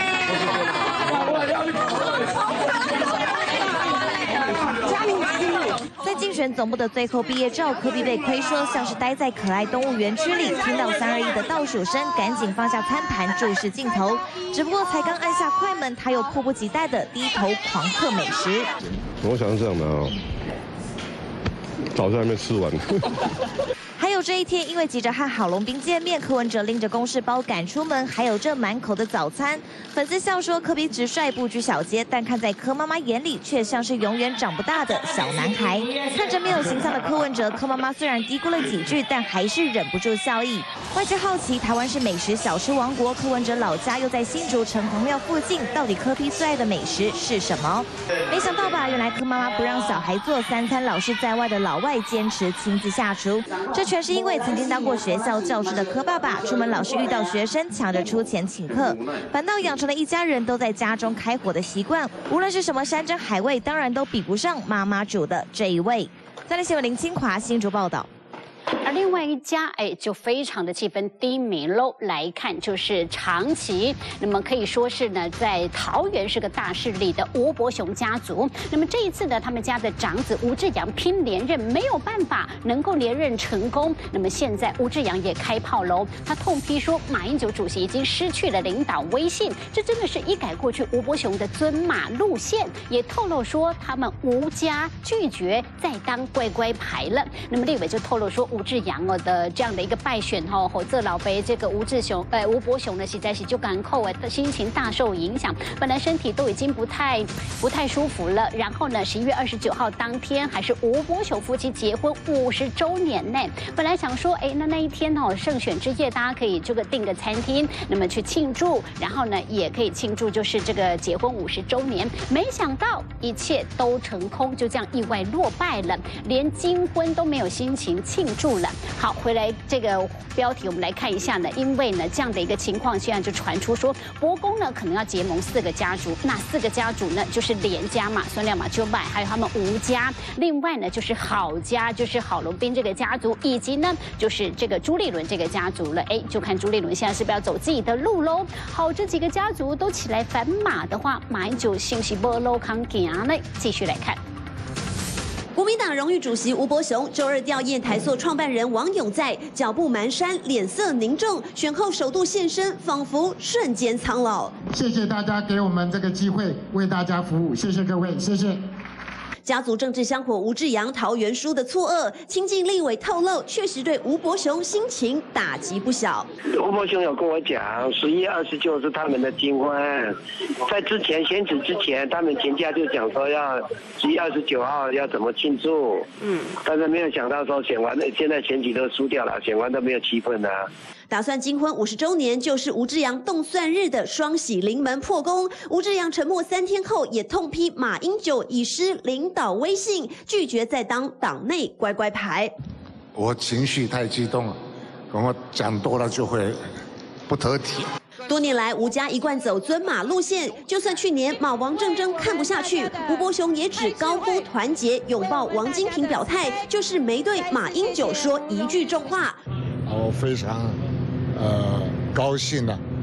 在竞选总部的最后毕业照，柯 P 被亏说像是待在可爱动物园区里，听到三二一的倒数声，赶紧放下餐盘，注视镜头。只不过才刚按下快门，他又迫不及待的低头狂嗑美食。 我想这样的啊，早上还没吃完。 还有这一天，因为急着和郝龙斌见面，柯文哲拎着公事包赶出门，还有这满口的早餐。粉丝笑说柯 P 直率不拘小节，但看在柯妈妈眼里，却像是永远长不大的小男孩。看着没有形象的柯文哲，柯妈妈虽然嘀咕了几句，但还是忍不住笑意。外界好奇，台湾是美食小吃王国，柯文哲老家又在新竹城隍庙附近，到底柯 P 最爱的美食是什么？没想到吧，原来柯妈妈不让小孩做三餐，老是在外的老外坚持亲自下厨。这全是因为曾经当过学校教师的柯爸爸，出门老是遇到学生抢着出钱请客，反倒养成了一家人都在家中开火的习惯。无论是什么山珍海味，当然都比不上妈妈煮的这一味。再来新闻林清华新竹报道。 而另外一家，哎，就非常的气氛低迷喽。来看就是长期，那么可以说是呢，在桃园是个大势力的吴伯雄家族。那么这一次呢，他们家的长子吴志阳拼连任，没有办法能够连任成功。那么现在吴志阳也开炮喽，他痛批说，马英九主席已经失去了领导威信，这真的是一改过去吴伯雄的尊马路线。也透露说，他们吴家拒绝再当乖乖牌了。那么立委就透露说，吴志阳哦的这样的一个败选哈，火这老辈这个吴志雄呃吴伯雄呢，实在是就赶扣哎，心情大受影响，本来身体都已经不太不太舒服了。然后呢，十一月二十九号当天还是吴伯雄夫妻结婚五十周年呢。本来想说，哎，那那一天哦，胜选之夜，大家可以这个订个餐厅，那么去庆祝，然后呢也可以庆祝就是这个结婚五十周年。没想到一切都成空，就这样意外落败了，连金婚都没有心情庆祝了。好，回来这个标题我们来看一下呢，因为呢这样的一个情况，现在就传出说伯公呢可能要结盟四个家族，那四个家族呢就是连家嘛、孙亮嘛、邱拜，还有他们吴家，另外呢就是郝家，就是郝龙斌这个家族，以及呢就是这个朱立伦这个家族了。哎，就看朱立伦现在是不是要走自己的路喽？好，这几个家族都起来反马的话，马英九信息波喽康行呢？继续来看。 国民党荣誉主席吴伯雄周二吊唁台塑创办人王永在，脚步蹒跚，脸色凝重，选后首度现身，仿佛瞬间苍老。 谢谢大家给我们这个机会，为大家服务，谢谢各位，谢谢。 家族政治香火吴志阳桃园输的错愕，亲近立委透露，确实对吴伯雄心情打击不小。 吴伯雄有跟我讲，十一月二十九是他们的金婚，在之前选举之前，他们全家就讲说要十一月二十九号要怎么庆祝，嗯，但是没有想到说选完，现在选举都输掉了，选完都没有气氛了。 打算金婚五十周年，就是吴志阳动算日的双喜临门破功。吴志阳沉默三天后，也痛批马英九已失领导威信，拒绝再当党内乖乖牌。 我情绪太激动了，我讲多了就会不得体。 多年来，吴家一贯走尊马路线，就算去年马王政争看不下去，吴伯雄也只高呼团结，拥抱王金平表态，就是没对马英九说一句重话。 我非常。呃，高兴了，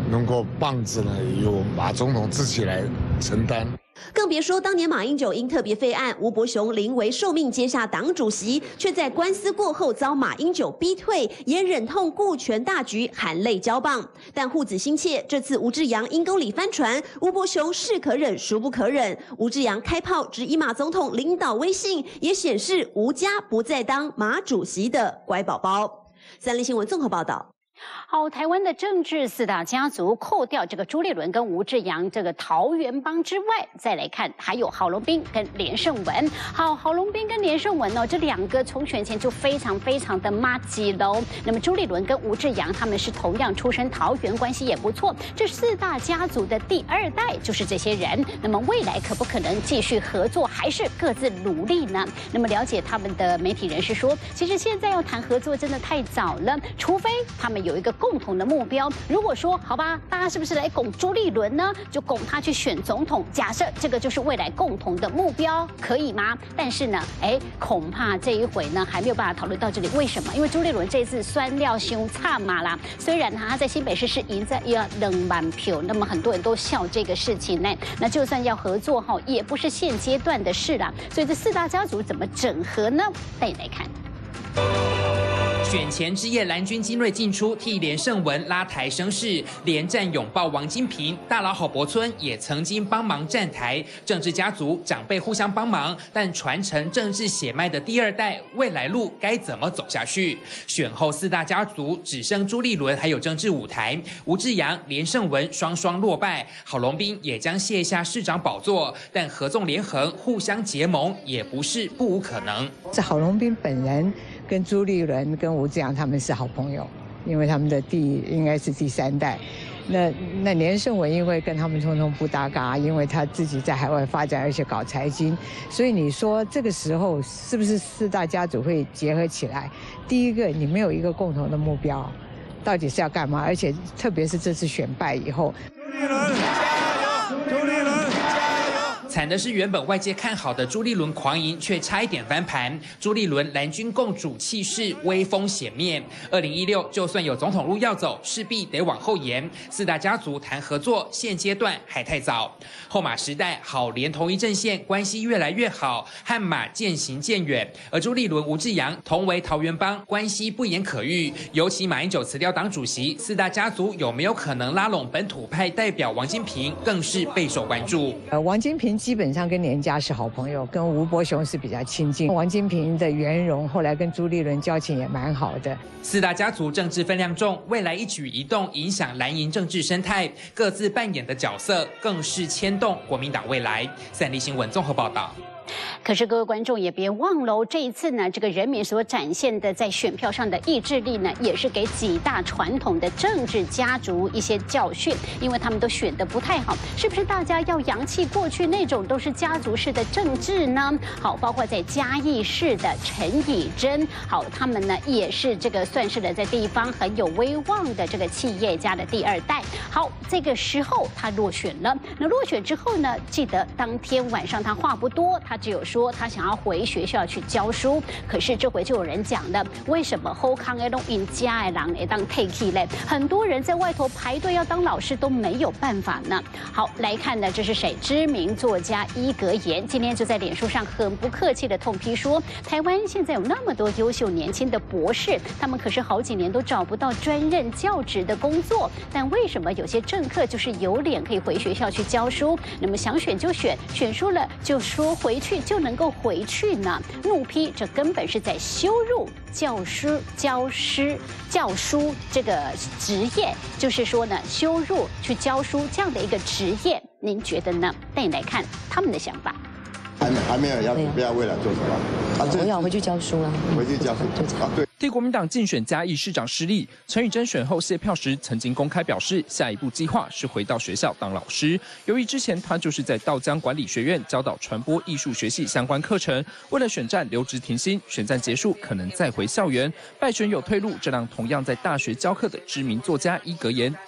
能够棒子呢由马总统自己来承担。 更别说当年马英九因特别废案，吴伯雄临危受命接下党主席，却在官司过后遭马英九逼退，也忍痛顾全大局，含泪交棒。但护子心切，这次吴志阳阴沟里翻船，吴伯雄是可忍孰不可忍。吴志阳开炮质疑马总统领导威信，也显示吴家不再当马主席的乖宝宝。三立新闻综合报道。 好，台湾的政治四大家族，扣掉这个朱立伦跟吴志阳这个桃园帮之外，再来看还有郝龙斌跟连胜文。好，郝龙斌跟连胜文哦，这两个从选前就非常非常的麻吉喽。那么朱立伦跟吴志阳他们是同样出身桃园，关系也不错。这四大家族的第二代就是这些人。那么未来可不可能继续合作，还是各自努力呢？那么了解他们的媒体人士说，其实现在要谈合作真的太早了，除非他们有一个共同的目标。如果说好吧，大家是不是来拱朱立伦呢？就拱他去选总统。假设这个就是未来共同的目标，可以吗？但是呢，哎，恐怕这一回呢还没有办法讨论到这里。为什么？因为朱立伦这次酸料凶差嘛啦。虽然他在新北市是赢在要两万票，那么很多人都笑这个事情呢。那就算要合作哈，也不是现阶段的事啦。所以这四大家族怎么整合呢？带你来看。 选前之夜，蓝军精锐进出，替连胜文拉抬声势，连战拥抱王金平，大佬郝柏村也曾经帮忙站台。政治家族长辈互相帮忙，但传承政治血脉的第二代，未来路该怎么走下去？选后四大家族只剩朱立伦还有政治舞台，吴志阳、连胜文双双落败，郝龙斌也将卸下市长宝座，但合纵连横、互相结盟也不是不无可能。 这郝龙斌本人跟朱立伦跟吴志阳他们是好朋友，因为他们的第应该是第三代。那那连胜文因为跟他们通通不搭嘎，因为他自己在海外发展，而且搞财经，所以你说这个时候是不是四大家族会结合起来？第一个，你没有一个共同的目标，到底是要干嘛？而且特别是这次选败以后， 朱立伦加油！朱立伦。惨的是，原本外界看好的朱立伦狂赢，却差一点翻盘。朱立伦蓝军共主气势威风显面。二零一六就算有总统路要走，势必得往后延。四大家族谈合作，现阶段还太早。后马时代，郝连同一阵线，关系越来越好，和马渐行渐远。而朱立伦、吴志阳同为桃园帮，关系不言可喻。尤其马英九辞掉党主席，四大家族有没有可能拉拢本土派代表王金平，更是备受关注。 呃，王金平基本上跟连家是好朋友，跟吴伯雄是比较亲近。王金平的圆融，后来跟朱立伦交情也蛮好的。 四大家族政治分量重，未来一举一动影响蓝营政治生态，各自扮演的角色更是牵动国民党未来。三立新闻综合报道。 可是各位观众也别忘了，这一次呢，这个人民所展现的在选票上的意志力呢，也是给几大传统的政治家族一些教训，因为他们都选得不太好，是不是大家要扬弃过去那种都是家族式的政治呢？好，包括在嘉义市的陈以真，好，他们呢也是这个算是了在地方很有威望的这个企业家的第二代。好，这个时候他落选了，那落选之后呢，记得当天晚上他话不多，他只有说他想要回学校去教书，可是这回就有人讲了，为什么后康的弄赢家的人来当 take 嘞？很多人在外头排队要当老师都没有办法呢。好，来看呢，这是谁？知名作家伊格言今天就在脸书上很不客气的痛批说，台湾现在有那么多优秀年轻的博士，他们可是好几年都找不到专任教职的工作，但为什么有些政客就是有脸可以回学校去教书？那么想选就选，选输了就说回去就能够回去呢？怒批这根本是在羞辱教师、教师、教书这个职业，就是说呢，羞辱去教书这样的一个职业，您觉得呢？带你来看他们的想法。 还还没有要准备要未来做什么？ 啊，我要回去教书了。 回去教书啊，对。 替国民党竞选嘉义市长失利，陈以真选后卸票时，曾经公开表示，下一步计划是回到学校当老师。由于之前他就是在稻江管理学院教导传播艺术学系相关课程，为了选战留职停薪，选战结束可能再回校园，败选有退路，这让同样在大学教课的知名作家伊格言听了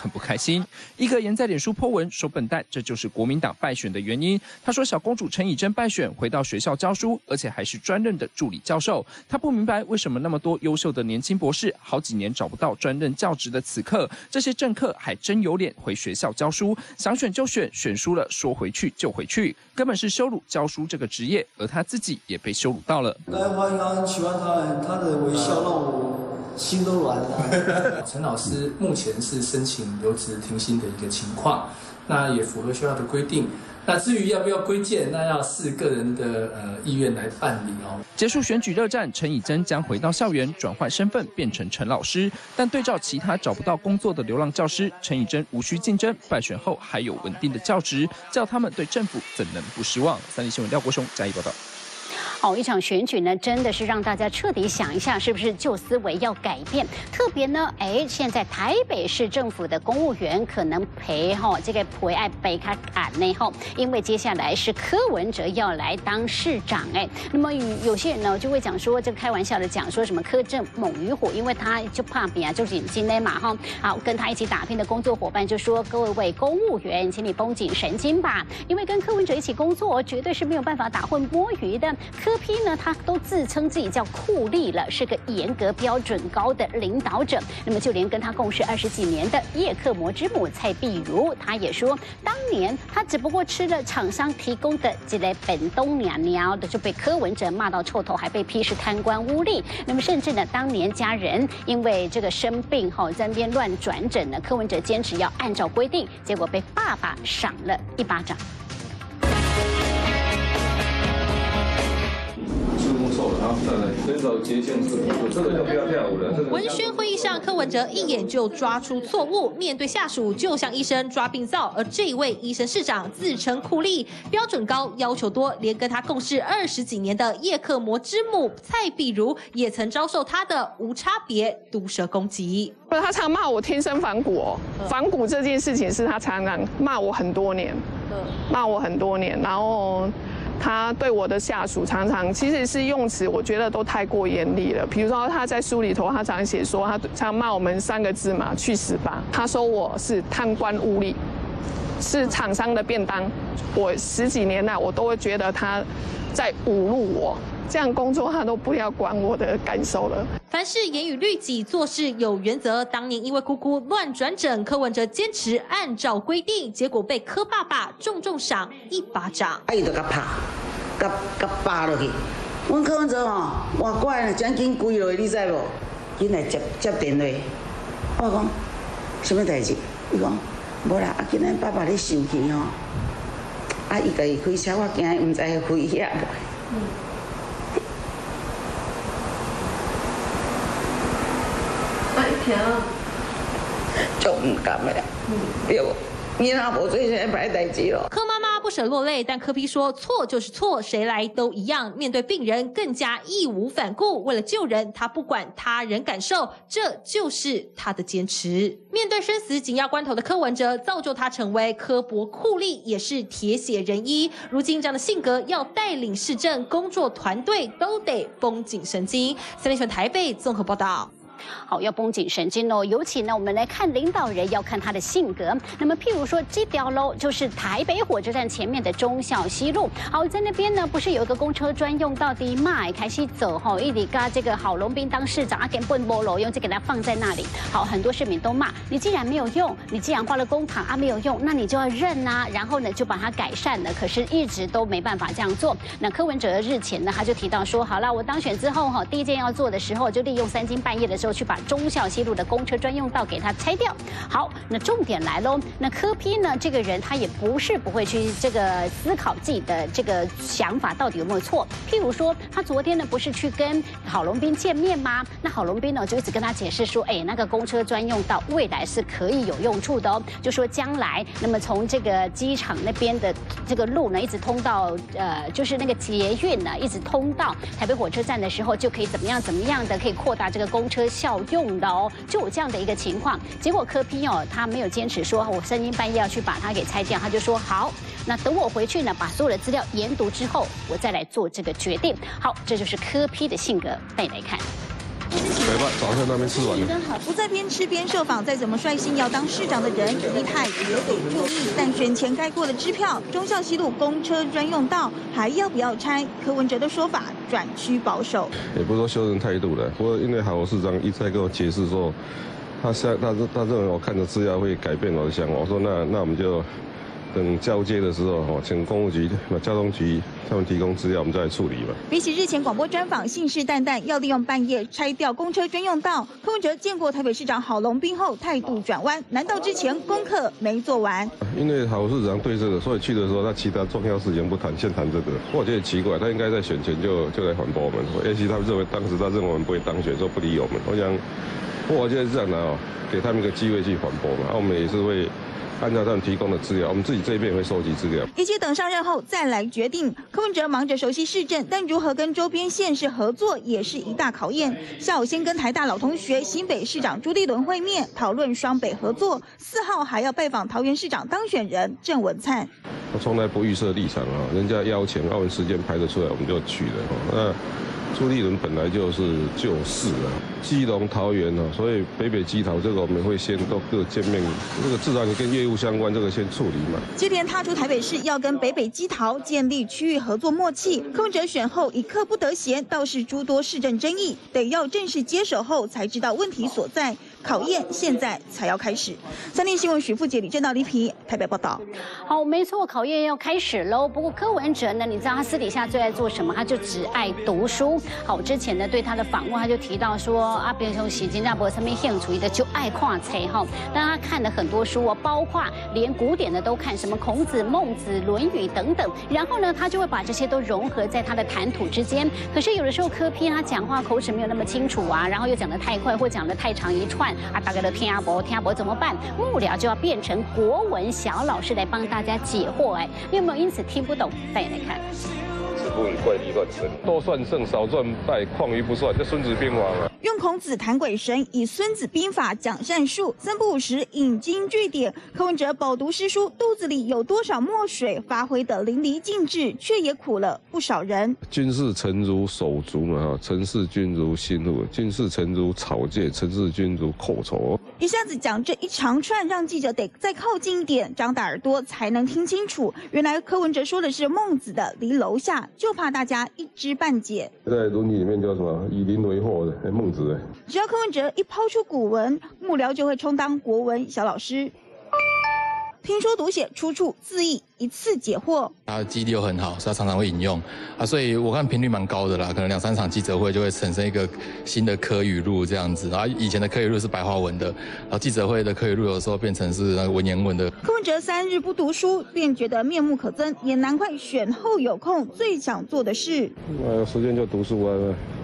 很不开心。一个言在脸书po文说笨蛋，这就是国民党败选的原因。他说小公主陈以真败选，回到学校教书，而且还是专任的助理教授。他不明白为什么那么多优秀的年轻博士，好几年找不到专任教职的此刻，这些政客还真有脸回学校教书，想选就选，选输了说回去就回去，根本是羞辱教书这个职业，而他自己也被羞辱到了。 来欢迎啊，很喜欢他，他的微笑让我心都软了。 陈老师目前是申请留职停薪的一个情况，那也符合学校的规定。那至于要不要归建，那要视个人的呃意愿来办理哦。 结束选举热战，陈以真将回到校园，转换身份变成陈老师。但对照其他找不到工作的流浪教师，陈以真无需竞争，败选后还有稳定的教职，叫他们对政府怎能不失望？三立新闻廖国雄加以报道。 好，一场选举呢，真的是让大家彻底想一下，是不是旧思维要改变？特别呢，哎，现在台北市政府的公务员可能陪哈这个陪爱北卡案内哈，因为接下来是柯文哲要来当市长哎。那么有些人呢就会讲说，这个开玩笑的讲说什么柯震猛于虎，因为他就怕比啊就是眼睛内嘛哈。好，跟他一起打拼的工作伙伴就说，各位公务员，请你绷紧神经吧，因为跟柯文哲一起工作，绝对是没有办法打混摸鱼的。柯批呢，他都自称自己叫酷吏了，是个严格标准高的领导者。那么就连跟他共事二十几年的叶克膜之母蔡碧如，他也说，当年他只不过吃了厂商提供的这类本东娘娘的，就被柯文哲骂到臭头，还被批是贪官污吏。那么甚至呢，当年家人因为这个生病哈，在那边乱转诊呢，柯文哲坚持要按照规定，结果被爸爸赏了一巴掌。 然后再来遵守节宪制，这个就不要跳舞了。 文宣会议上，柯文哲一眼就抓出错误，面对下属就像医生抓病灶，而这一位医生市长自称酷吏，标准高，要求多，连跟他共事二十几年的叶克膜之母蔡碧如也曾遭受他的无差别毒舌攻击。 不是他常骂我天生反骨哦，反骨这件事情是他常常骂我很多年，骂我很多年，然后。他对我的下属常常其实是用词，我觉得都太过严厉了。比如说他在书里头，他常写说，他常骂我们三个字嘛，去死吧。他说我是贪官污吏，是厂商的便当。我十几年来，我都会觉得他在侮辱我。这样工作他都不要管我的感受了。 凡事严于律己，做事有原则。当年因为姑姑乱转诊，柯文哲坚持按照规定，结果被柯爸爸重重赏一巴掌。 啊，伊就甲拍，甲甲扒落去。阮柯文哲吼，哇乖呢，将紧跪落去，你知无？紧来接接电话。我讲，什么代志？伊讲，无啦，啊，今仔爸爸咧生气吼。啊，伊家己开车，我惊伊毋知会危险无。嗯就唔敢的，对不？你若无做些歹代志咯。 柯妈妈不舍落泪，但柯批说错就是错，谁来都一样。面对病人更加义无反顾，为了救人，他不管他人感受，这就是他的坚持。面对生死紧要关头的柯文哲，造就他成为柯博酷吏，也是铁血人医。如今这样的性格，要带领市政工作团队都得绷紧神经。三立新闻台北综合报道。 好，要绷紧神经哦。尤其呢，我们来看领导人要看他的性格。那么，譬如说这条路就是台北火车站前面的忠孝西路。好，在那边呢，不是有一个公车专用到底卖开始走哈，一里嘎这个郝龙斌当市长，啊，根本没路用，就给他放在那里。好，很多市民都骂你，既然没有用，你既然花了公帑啊没有用，那你就要认啊。然后呢，就把它改善了，可是一直都没办法这样做。那柯文哲日前呢，他就提到说，好了，我当选之后哈，第一件要做的时候，就利用三更半夜的时候去把忠孝西路的公车专用道给它拆掉。好，那重点来喽。那柯批呢，这个人他也不是不会去这个思考自己的这个想法到底有没有错。譬如说，他昨天呢不是去跟郝龙斌见面吗？那郝龙斌呢就一直跟他解释说，哎，那个公车专用道未来是可以有用处的哦，就说将来那么从这个机场那边的这个路呢，一直通到呃，就是那个捷运呢，一直通到台北火车站的时候，就可以怎么样怎么样的，可以扩大这个公车效用的哦，就有这样的一个情况。结果柯批哦，他没有坚持说我三更半夜要去把它给拆掉，他就说好，那等我回去呢，把所有的资料研读之后，我再来做这个决定。好，这就是柯批的性格，带你来看。 来吧，早上那边吃完了。 不再边吃边受访，再怎么率性要当市长的人，一派也得注意。但选前该过的支票，忠孝西路公车专用道还要不要拆？柯文哲的说法转趋保守， 也不是说修正态度的，不过因为郝市长一再跟我解释说，他想他他认为我看着资料会改变我的想法。我说那那我们就。等交接的时候，哈，请公务局、交通局他们提供资料，我们再来处理吧。 比起日前广播专访信誓旦旦要利用半夜拆掉公车专用道，柯文哲见过台北市长郝龙斌后态度转弯，难道之前功课没做完？ 因为郝市长对这个，所以去的时候他其他重要事情不谈，先谈这个。我觉得奇怪，他应该在选前就就来反驳我们，也许他认为当时他认为我们不会当选，说不理我们。我想，我觉得这样的哦，给他们一个机会去反驳嘛，那我们也是会。按照他们提供的资料，我们自己这边也会收集资料。 一切等上任后再来决定。柯文哲忙着熟悉市政，但如何跟周边县市合作也是一大考验。下午先跟台大老同学新北市长朱立伦会面，讨论双北合作。四号还要拜访桃园市长当选人郑文灿。 我从来不预设立场啊，人家邀请，按时间排得出来，我们就去了。那朱立伦本来就是就事啊，基隆、桃园啊，所以北北基桃这个我们会先都各见面，这个至少你跟业务相关，这个先处理嘛。 接连踏出台北市，要跟北北基桃建立区域合作默契。柯文哲选后一刻不得闲，倒是诸多市政争议，得要正式接手后才知道问题所在。考验现在才要开始。三立新闻许富杰、李正道、李皮台北报道。 好，没错，考验要开始喽。不过柯文哲呢，你知道他私底下最爱做什么？他就只爱读书。好，之前呢对他的访问，他就提到说啊，比如说洗新加坡上面兴趣的就爱看册哈，但他看了很多书哦，包括连古典的都看，什么孔子、孟子、论语等等。然后呢，他就会把这些都融合在他的谈吐之间。可是有的时候柯 P 他讲话口齿没有那么清楚啊，然后又讲得太快或讲得太长一串。啊，大概都听不听不怎么办？幕僚就要变成国文小老师来帮大家解惑。哎，你有没有因此听不懂？再来看。 子不语怪力乱神，多算胜，少算败，况于不算，这《孙子兵法》嘛。 用孔子谈鬼神，以《孙子兵法》讲战术，三不五时引经据典。柯文哲饱读诗书，肚子里有多少墨水，发挥得淋漓尽致，却也苦了不少人。 军事臣如手足嘛，臣事君如心腹；军事臣如草芥，臣事君如寇仇。 一下子讲这一长串，让记者得再靠近一点，张大耳朵才能听清楚。原来柯文哲说的是孟子的离楼下，就怕大家一知半解。 在《论语》里面叫什么？以邻为壑的孟子。 只要柯文哲一抛出古文，幕僚就会充当国文小老师。听说读写出处字义一次解惑， 他的记忆力又很好，所以他常常会引用啊，所以我看频率蛮高的啦，可能两三场记者会就会产生一个新的科语录这样子，然后以前的科语录是白话文的，然后记者会的科语录有时候变成是那个文言文的。 柯文哲三日不读书，便觉得面目可憎，也难怪选后有空最想做的事。 那有时间就读书啊，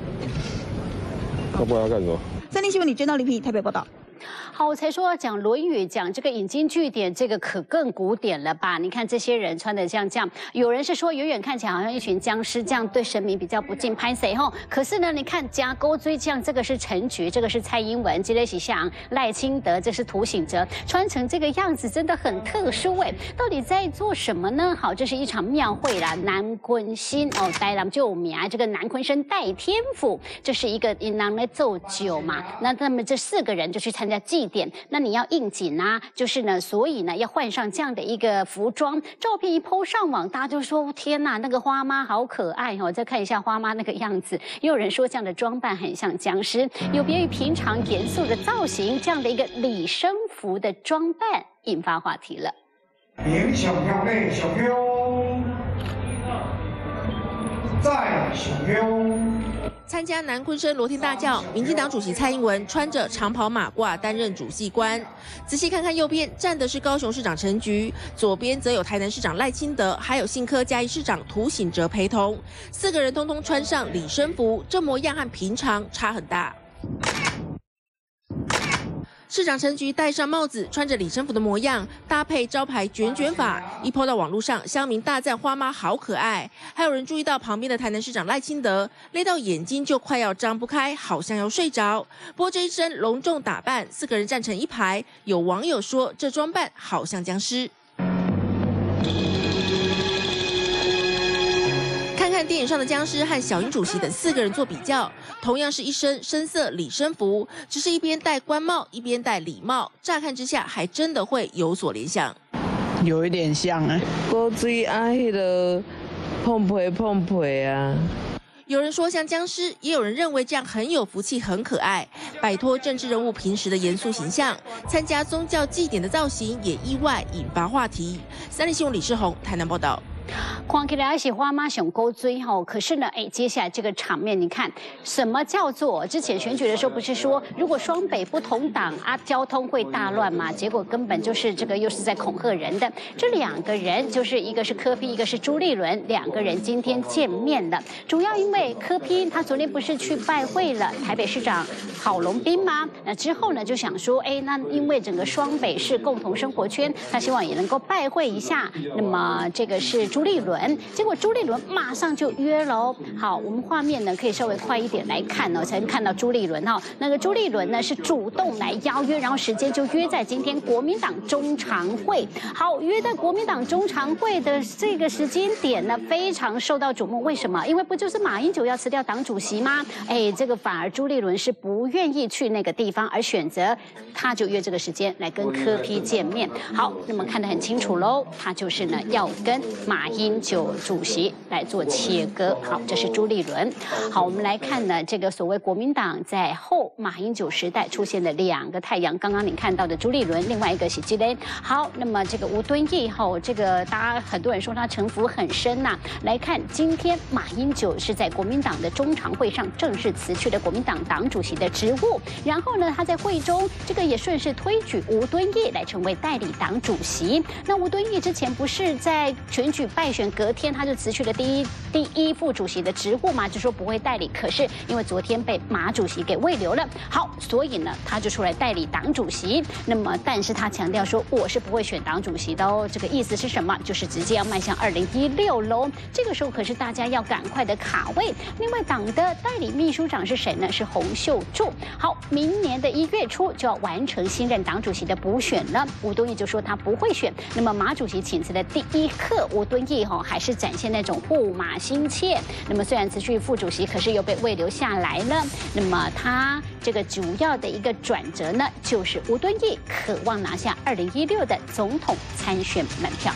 要不然要干什么？ 三立新闻李正道、李皮台北报道。 好，我才说讲《论语》，讲这个引经据典，这个可更古典了吧？你看这些人穿的像这样，有人是说远远看起来好像一群僵尸，这样对神明比较不敬，拍谁吼？可是呢，你看加钩追这样，这个是陈菊，这个是蔡英文，这类是像赖清德，这是涂醒哲，穿成这个样子真的很特殊哎。到底在做什么呢？好，这是一场庙会啦，南昆新哦，台南就有名啊，这个南昆生戴天府，这是一个银囊来奏酒嘛。那他们这四个人就去参加祭典，那你要应景啊，就是呢，所以呢要换上这样的一个服装。照片一 po 上网，大家就说天哪，那个花妈好可爱哦！再看一下花妈那个样子，也有人说这样的装扮很像僵尸，有别于平常严肃的造型，这样的一个礼生服的装扮引发话题了。 明小票内小票，在小票。 参加南昆生罗天大教，民进党主席蔡英文穿着长袍马褂担任主祭官。仔细看看右边站的是高雄市长陈菊，左边则有台南市长赖清德，还有新科嘉义市长涂醒哲陪同。四个人通通穿上礼生服，这模样和平常差很大。市长陈菊戴上帽子，穿着礼生服的模样，搭配招牌卷卷发，一抛到网络上，乡民大赞花妈好可爱。还有人注意到旁边的台南市长赖清德，累到眼睛就快要张不开，好像要睡着。不过这一身隆重打扮，四个人站成一排，有网友说这装扮好像僵尸。看看看电影上的僵尸和小英主席等四个人做比较，同样是一身深色礼绅服，只是一边戴官帽，一边戴礼帽，乍看之下还真的会有所联想。 有一点像啊，古水啊，迄个碰皮碰皮啊。 有人说像僵尸，也有人认为这样很有福气、很可爱，摆脱政治人物平时的严肃形象，参加宗教祭典的造型也意外引发话题。三立新闻李世宏台南报道。 看起来是花妈熊勾追吼，可是呢，哎，接下来这个场面，你看什么叫做之前选举的时候不是说，如果双北不同党啊，交通会大乱吗？结果根本就是这个又是在恐吓人的。这两个人就是一个是柯 P， 一个是朱立伦，两个人今天见面了，主要因为柯 P 他昨天不是去拜会了台北市长郝龙斌吗？那之后呢就想说，哎，那因为整个双北市共同生活圈，他希望也能够拜会一下。那么这个是朱立伦。结果朱立伦马上就约喽。好，我们画面呢可以稍微快一点来看哦，才能看到朱立伦哈。那个朱立伦呢是主动来邀约，然后时间就约在今天国民党中常会。好，约在国民党中常会的这个时间点呢，非常受到瞩目。为什么？因为不就是马英九要辞掉党主席吗？哎，这个反而朱立伦是不愿意去那个地方，而选择他就约这个时间来跟柯 P 见面。好，那么看得很清楚喽，他就是呢要跟马英九主席来做切割。好，这是朱立伦。好，我们来看呢，这个所谓国民党在后马英九时代出现的两个太阳，刚刚你看到的朱立伦，另外一个是基雷。好，那么这个吴敦义后，这个大家很多人说他城府很深呐、啊。来看今天马英九是在国民党的中常会上正式辞去了国民党党主席的职务，然后呢，他在会中这个也顺势推举吴敦义来成为代理党主席。那吴敦义之前不是在选举败选隔天他就辞去了第一第一副主席的职务嘛，就说不会代理。可是因为昨天被马主席给慰留了，好，所以呢他就出来代理党主席。那么，但是他强调说我是不会选党主席的哦。这个意思是什么？就是直接要迈向二零一六喽。这个时候可是大家要赶快的卡位。另外，党的代理秘书长是谁呢？是洪秀柱。好，明年的一月初就要完成新任党主席的补选了。吴敦义就说他不会选。那么马主席请辞的第一刻，吴敦义哈还是展现那种护马心切。那么虽然辞去副主席，可是又被慰留下来了。那么他这个主要的一个转折呢，就是吴敦义渴望拿下二零一六的总统参选门票。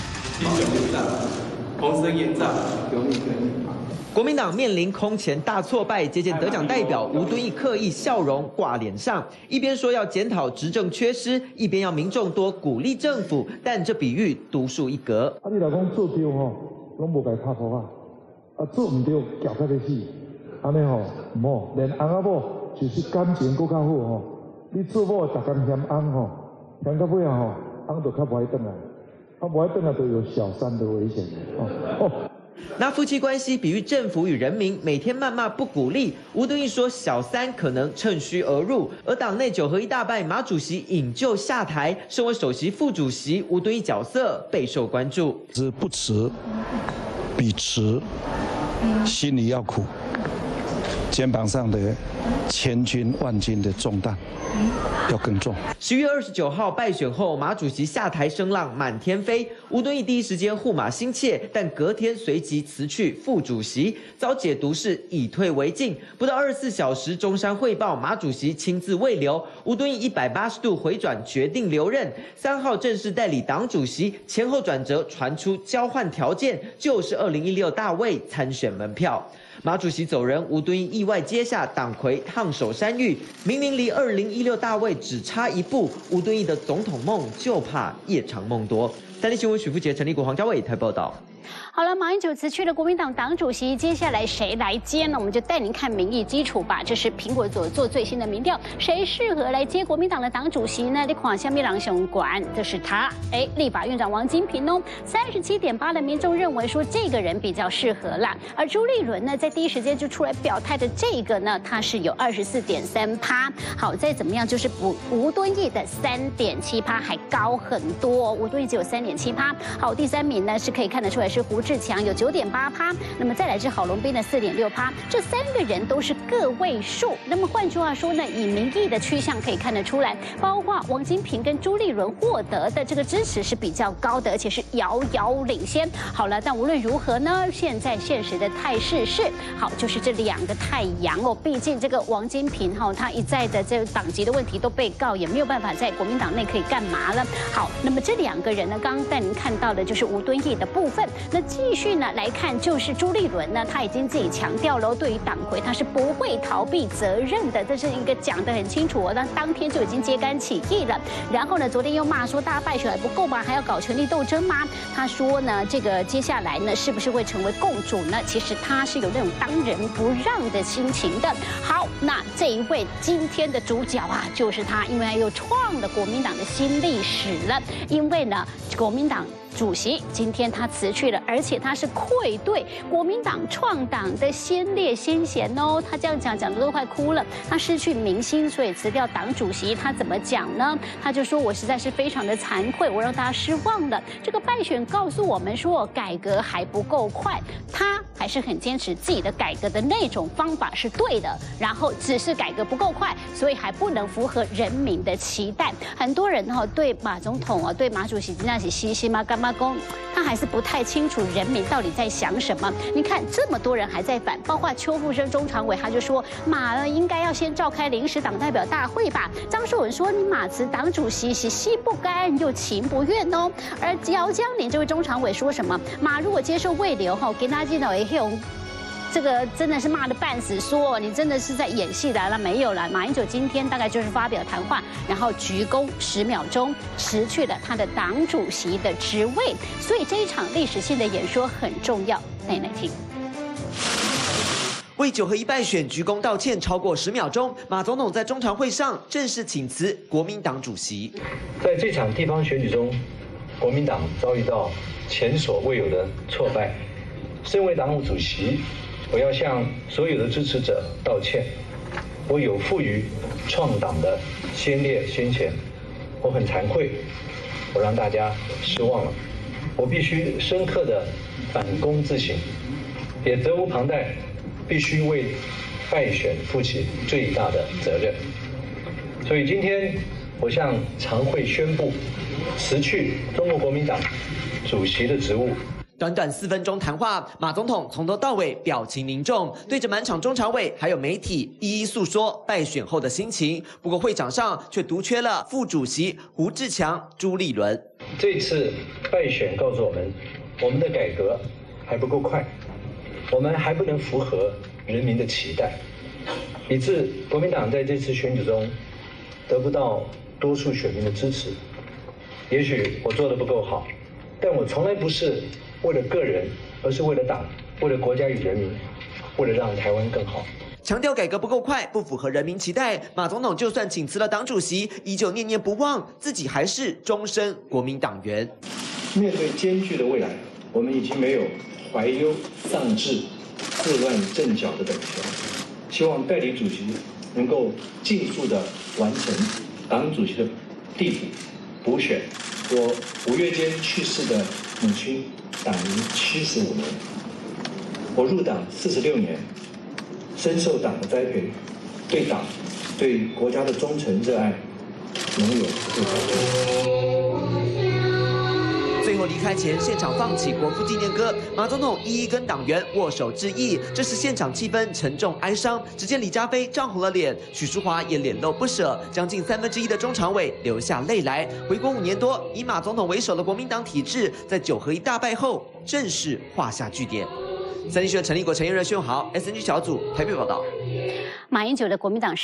同时延长有利国民党面临空前大挫败，接见得奖代表吴敦义刻意笑容挂脸上，一边说要检讨执政缺失，一边要民众多鼓励政府，但这比喻独树一格。 啊，你若讲做对吼，拢无该拍拖啊，啊做唔对，搅到要死，安尼吼唔好，连翁仔某就是感情搁较好吼，你做某逐工嫌翁吼，嫌到尾啊吼，翁就较无爱转来，啊无爱转来就有小三的危险哦。 拿夫妻关系比喻政府与人民，每天谩骂不鼓励。吴敦义说，小三可能趁虚而入，而党内九合一大败，马主席引咎下台，身为首席副主席，吴敦义角色备受关注。 是不辞比辞，心里要苦，肩膀上的千钧万斤的重担要更重。 十月二十九号败选后，马主席下台声浪满天飞，吴敦义第一时间护马心切，但隔天随即辞去副主席，遭解读是以退为进。不到二十四小时，中山汇报马主席亲自慰留，吴敦义一百八十度回转，决定留任。三号正式代理党主席，前后转折传出交换条件，就是二零一六大卫参选门票。马主席走人，吴敦义意外接下党魁烫手山芋，明明离二零一六大位只差一步，吴敦义的总统梦就怕夜长梦多。三立新闻许富杰、陈立国、黄家伟台报道。 好了，马英九辞去了国民党党主席，接下来谁来接呢？我们就带您看民意基础吧。这是苹果所做最新的民调，谁适合来接国民党的党主席呢？你看下面两雄管，这是他，哎，立法院长王金平哦，三十七点八的民众认为说这个人比较适合啦。而朱立伦呢，在第一时间就出来表态的这个呢，它是有二十四点三趴。好，再怎么样就是比吴敦义的三点七趴还高很多，吴敦义只有三点七趴。好，第三名呢是可以看得出来是胡志强，有九点八趴。那么再来是郝龙斌的四点六趴，这三个人都是个位数。那么换句话说呢，以民意的趋向可以看得出来，包括王金平跟朱立伦获得的这个支持是比较高的，而且是遥遥领先。好了，但无论如何呢，现在现实的态势是，好，就是这两个太阳哦，毕竟这个王金平哈、哦，他一再的这个党籍的问题都被告，也没有办法在国民党内可以干嘛了。好，那么这两个人呢，刚刚带您看到的就是吴敦义的部分。那继续呢来看，就是朱立伦呢，他已经自己强调了，对于党魁他是不会逃避责任的，这是一个讲得很清楚哦。那当天就已经揭竿起义了。然后呢，昨天又骂说大家败选还不够吗？还要搞权力斗争吗？他说呢，这个接下来呢，是不是会成为共主呢？其实他是有那种当仁不让的心情的。好，那这一位今天的主角啊，就是他，因为他又创了国民党的新历史了。因为呢，国民党主席今天他辞去了，而且他是愧对国民党创党的先烈先贤哦。他这样讲，讲的都快哭了。他失去民心，所以辞掉党主席。他怎么讲呢？他就说：“我实在是非常的惭愧，我让大家失望了。这个败选告诉我们说，改革还不够快。他还是很坚持自己的改革的那种方法是对的，然后只是改革不够快，所以还不能符合人民的期待。很多人哈、哦、对马总统啊，对马主席那些西西吗？干嘛公？他还是不太清楚人民到底在想什么。你看这么多人还在反，包括邱富生中常委他就说，马呢应该要先召开临时党代表大会吧。张硕文说，你马辞党主席是心不甘又情不愿哦。而姚江林这位中常委说什么？马如果接受慰留哈，给他见到也用。这个真的是骂得半死，说你真的是在演戏的，那没有了。马英九今天大概就是发表谈话，然后鞠躬十秒钟，辞去了他的党主席的职位。所以这一场历史性的演说很重要，带你来听。 为九合一败选鞠躬道歉超过十秒钟，马总统在中常会上正式请辞国民党主席。 在这场地方选举中，国民党遭遇到前所未有的挫败。身为党务主席，我要向所有的支持者道歉。我有负于创党的先烈先贤，我很惭愧，我让大家失望了。我必须深刻的反躬自省，也责无旁贷，必须为败选负起最大的责任。所以今天我向常会宣布，辞去中国国民党主席的职务。 短短四分钟谈话，马总统从头到尾表情凝重，对着满场中常委还有媒体一一诉说败选后的心情。不过会场上却独缺了副主席胡志强、朱立伦。 这次败选告诉我们，我们的改革还不够快，我们还不能符合人民的期待，以致国民党在这次选举中得不到多数选民的支持。也许我做得不够好，但我从来不是为了个人，而是为了党，为了国家与人民，为了让台湾更好。 强调改革不够快，不符合人民期待。马总统就算请辞了党主席，依旧念念不忘自己还是终身国民党员。 面对艰巨的未来，我们已经没有怀忧丧志、自乱阵脚的本钱。希望代理主席能够尽速的完成党主席的递补补选。我五月间去世的母亲党龄七十五年，我入党四十六年，深受党的栽培，对党、对国家的忠诚热爱，永远不改变。 最后离开前，现场放起国父纪念歌，马总统一一跟党员握手致意。这时现场气氛沉重哀伤，只见李嘉菲涨红了脸，许淑华也脸露不舍，将近三分之一的中常委流下泪来。回国五年多，以马总统为首的国民党体制，在九合一大败后，正式画下句点。三立新闻陈立国、陈彦热、薛永豪 ，S N G 小组台北报道。 马英九的国民党时代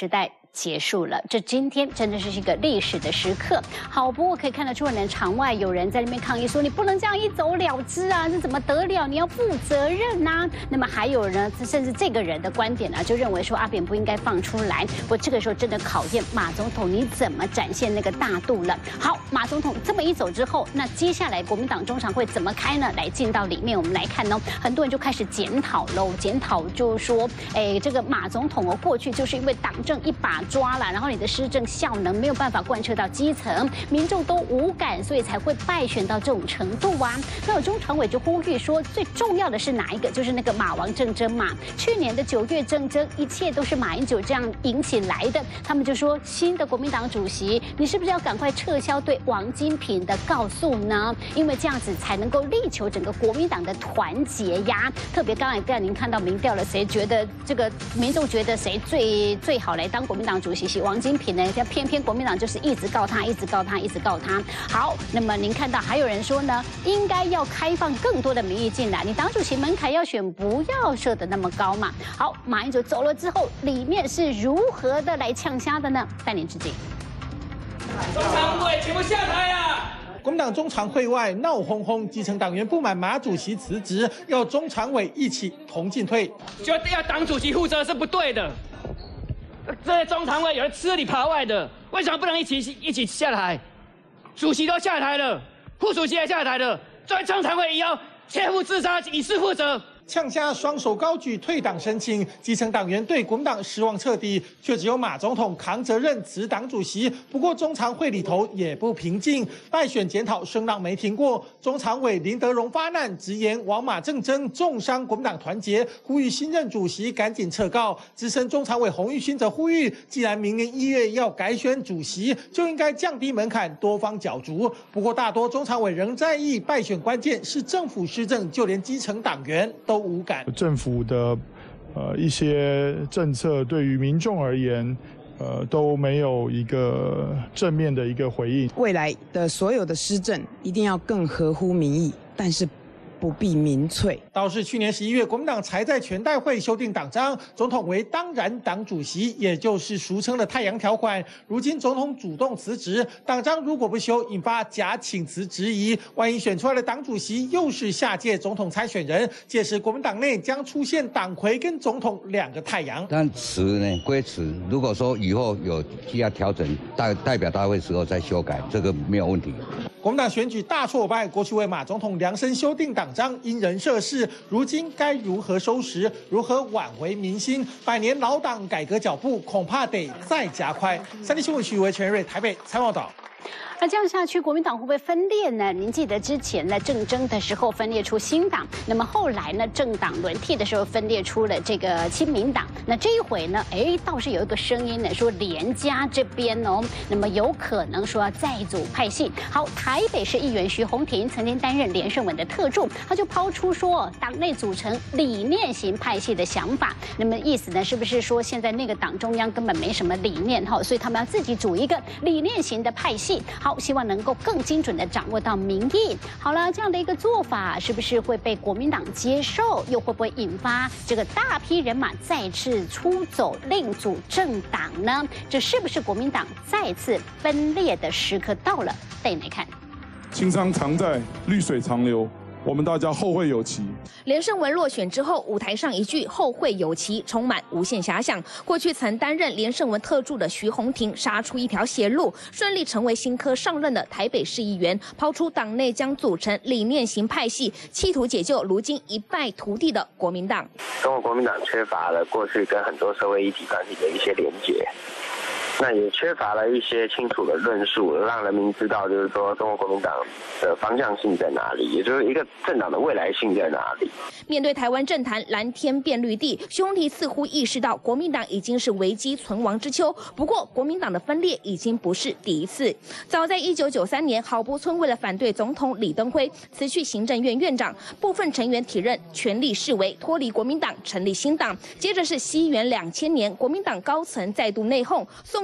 结束了。这今天真的是一个历史的时刻。好，不过可以看得出来，场外有人在那边抗议说：“你不能这样一走了之啊，这怎么得了？你要负责任呐、啊。”那么还有人，甚至这个人的观点呢、啊，就认为说阿扁不应该放出来。不过这个时候真的考验马总统你怎么展现那个大度了。好，马总统这么一走之后，那接下来国民党中常会怎么开呢？来进到里面，我们来看哦，很多人就开始检讨喽，检讨就是说，哎，这个马总统哦，过去就是因为党政一把抓了，然后你的施政效能没有办法贯彻到基层，民众都无感，所以才会败选到这种程度啊。那有中常委就呼吁说，最重要的是哪一个？就是那个马王政争嘛。去年的九月政争，一切都是马英九这样引起来的。他们就说，新的国民党主席，你是不是要赶快撤销对王金平的告诉呢？因为这样子才能够力求整个国民党的团结呀。特别刚才刚才您看到民调了，谁觉得这个民众觉得谁最最好来当国民党主席？是王金平呢？偏偏国民党就是一直告他，一直告他，一直告他。好，那么您看到还有人说呢，应该要开放更多的民意进来，你党主席门槛要选，不要设得那么高嘛。好，马英九走了之后，里面是如何的来呛虾的呢？带您致敬。 中常委全部下台啊！国民党中常会外闹哄哄，基层党员不满马主席辞职，要中常委一起同进退， 就要党主席负责是不对的。这些中常委有人吃里扒外的，为什么不能一起一起下台？主席都下台了，副主席也下台了，作为中常委也要切腹自杀，以示负责。 呛下双手高举退党申请，基层党员对国民党失望彻底，却只有马总统扛责任辞党主席。不过中常会里头也不平静，败选检讨声浪没停过。中常委林德荣发难，直言王马政争重伤国民党团结，呼吁新任主席赶紧撤告。资深中常委洪玉勋则呼吁，既然明年一月要改选主席，就应该降低门槛，多方角逐。不过大多中常委仍在意败选关键是政府施政，就连基层党员都无感。 政府的呃一些政策对于民众而言，呃都没有一个正面的一个回应。 未来的所有的施政一定要更合乎民意，但是不必民粹。 倒是去年十一月，国民党才在全代会修订党章，总统为当然党主席，也就是俗称的太阳条款。如今总统主动辞职，党章如果不修，引发假请辞质疑。万一选出来的党主席又是下届总统参选人，届时国民党内将出现党魁跟总统两个太阳。 但辞呢归辞，如果说以后有需要调整，代代表大会时候再修改，这个没有问题。 国民党选举大挫败，过去为马总统量身修订党章，因人设事，如今该如何收拾？如何挽回民心？百年老党改革脚步恐怕得再加快。三立新闻许维全瑞台北采访报道。 那这样下去，国民党会不会分裂呢？您记得之前呢政争的时候分裂出新党，那么后来呢政党轮替的时候分裂出了这个亲民党。那这一回呢，哎，倒是有一个声音呢说连家这边哦，那么有可能说要再组派系。好，台北市议员徐宏庭曾经担任连胜文的特助，他就抛出说党内组成理念型派系的想法。那么意思呢，是不是说现在那个党中央根本没什么理念哈，所以他们要自己组一个理念型的派系？好，希望能够更精准的掌握到民意。好了，这样的一个做法是不是会被国民党接受？又会不会引发这个大批人马再次出走，另组政党呢？这是不是国民党再次分裂的时刻到了？带你来看。 青山常在，绿水长流。我们大家后会有期。 连胜文落选之后，舞台上一句“后会有期”充满无限遐想。过去曾担任连胜文特助的徐宏庭杀出一条血路，顺利成为新科上任的台北市议员，抛出党内将组成理念型派系，企图解救如今一败涂地的国民党。 中国国民党缺乏了过去跟很多社会议题团体的一些连结。那也缺乏了一些清楚的论述，让人民知道，就是说中国国民党的方向性在哪里，也就是一个政党的未来性在哪里。 面对台湾政坛蓝天变绿地，徐宏庭似乎意识到国民党已经是危机存亡之秋。不过，国民党的分裂已经不是第一次。早在一九九三年，郝柏村为了反对总统李登辉辞去行政院院长，部分成员体认权力式微，脱离国民党，成立新党。接着是西元两千年，国民党高层再度内讧，宋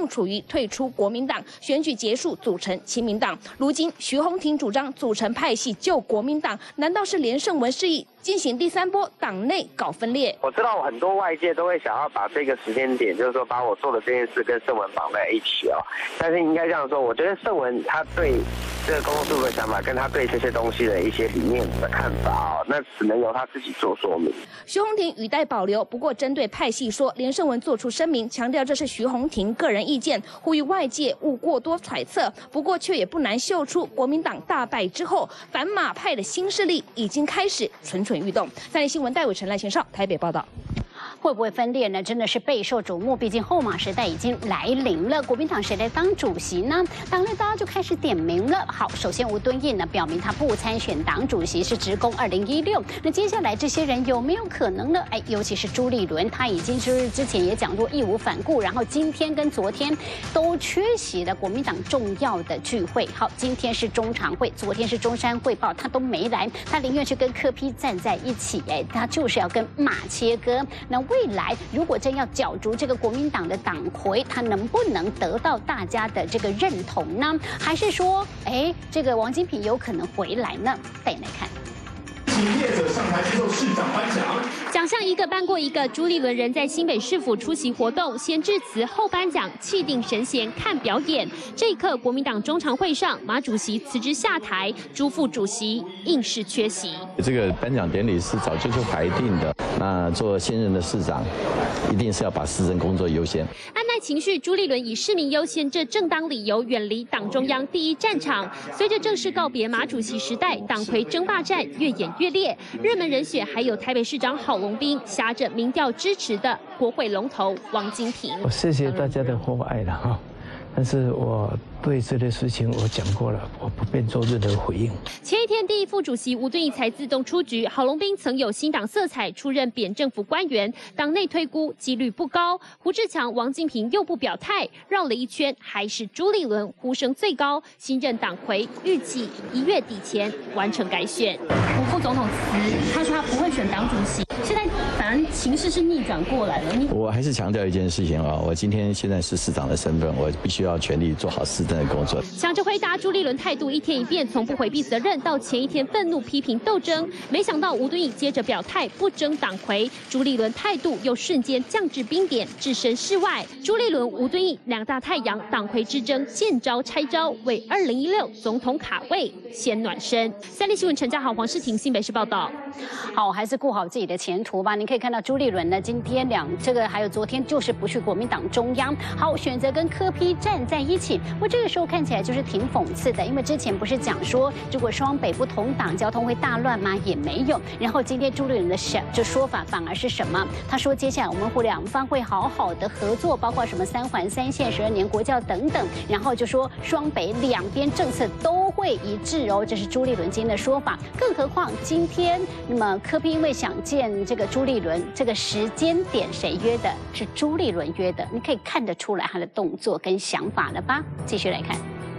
正处于退出国民党，选举结束组成亲民党。如今徐宏庭主张组成派系救国民党，难道是连胜文示意进行第三波党内搞分裂？ 我知道很多外界都会想要把这个时间点，就是说把我做的这件事跟胜文绑在一起哦。但是应该这样说，我觉得胜文他对这个公共事务的想法，跟他对这些东西的一些理念的看法哦，那只能由他自己做说明。 徐宏庭语带保留，不过针对派系说，连胜文做出声明，强调这是徐宏庭个人意见，呼吁外界勿过多揣测。不过却也不难嗅出，国民党大败之后，反马派的新势力已经开始蠢蠢欲动。三立新闻戴伟成、赖贤少台北报道。 会不会分裂呢？真的是备受瞩目。毕竟后马时代已经来临了，国民党谁来当主席呢？党内大家就开始点名了。好，首先吴敦义呢表明他不参选党主席，是直攻二零一六。那接下来这些人有没有可能呢？哎，尤其是朱立伦，他已经就是之前也讲过义无反顾，然后今天跟昨天都缺席了国民党重要的聚会。好，今天是中常会，昨天是中山汇报，他都没来，他宁愿去跟柯 P 站在一起。哎，他就是要跟马切割。那未来如果真要角逐这个国民党的党魁，他能不能得到大家的这个认同呢？还是说，哎，这个王金平有可能回来呢？带你来看。 请业者上台接受市长颁奖。 奖项一个颁过一个，朱立伦人在新北市府出席活动，先致辞后颁奖，气定神闲看表演。这一刻，国民党中常会上，马主席辞职下台，朱副主席硬是缺席。 这个颁奖典礼是早就就排定的，那做现任的市长，一定是要把市政工作优先。 按耐情绪，朱立伦以市民优先这正当理由，远离党中央第一战场。随着正式告别马主席时代，党魁争霸战越演越烈，热门人选还有台北市长郝龙斌，挟着民调支持的国会龙头王金平。 我谢谢大家的厚爱了哈，但是我对这类事情我讲过了，我不便做任何回应。 前一天，第一副主席吴敦义才自动出局，郝龙斌曾有新党色彩，出任扁政府官员，党内推估几率不高。胡志强、王金平又不表态，绕了一圈，还是朱立伦呼声最高。新任党魁预计一月底前完成改选。 胡副总统辞，他说他不会选党主席，现在反而情势是逆转过来了。你我还是强调一件事情啊，我今天现在是市长的身份，我必须要全力做好市政的工作。 抢着回答，朱立伦态度一天一变，从不回避责任到前一天愤怒批评斗争，没想到吴敦义接着表态不争党魁，朱立伦态度又瞬间降至冰点，置身事外。朱立伦、吴敦义两大太阳，党魁之争见招拆招，为二零一六总统卡位先暖身。三立新闻陈家豪、黄世婷新北市报道。 好，还是顾好自己的前途吧。你可以看到朱立伦呢，今天两这个还有昨天就是不去国民党中央，好选择跟柯 P 站在一起。不过这个时候看起来就是挺讽刺的，因为之前不是讲说如果双北不同党，交通会大乱吗？也没有。然后今天朱立伦的想这说法反而是什么？他说接下来我们会两方会好好的合作，包括什么三环三线、十二年国教等等。然后就说双北两边政策都会一致哦，这是朱立伦今天的说法。更何况今天那么柯 P 因为想见这个朱立伦，这个时间点谁约的？是朱立伦约的，你可以看得出来他的动作跟想法了吧？继续来看。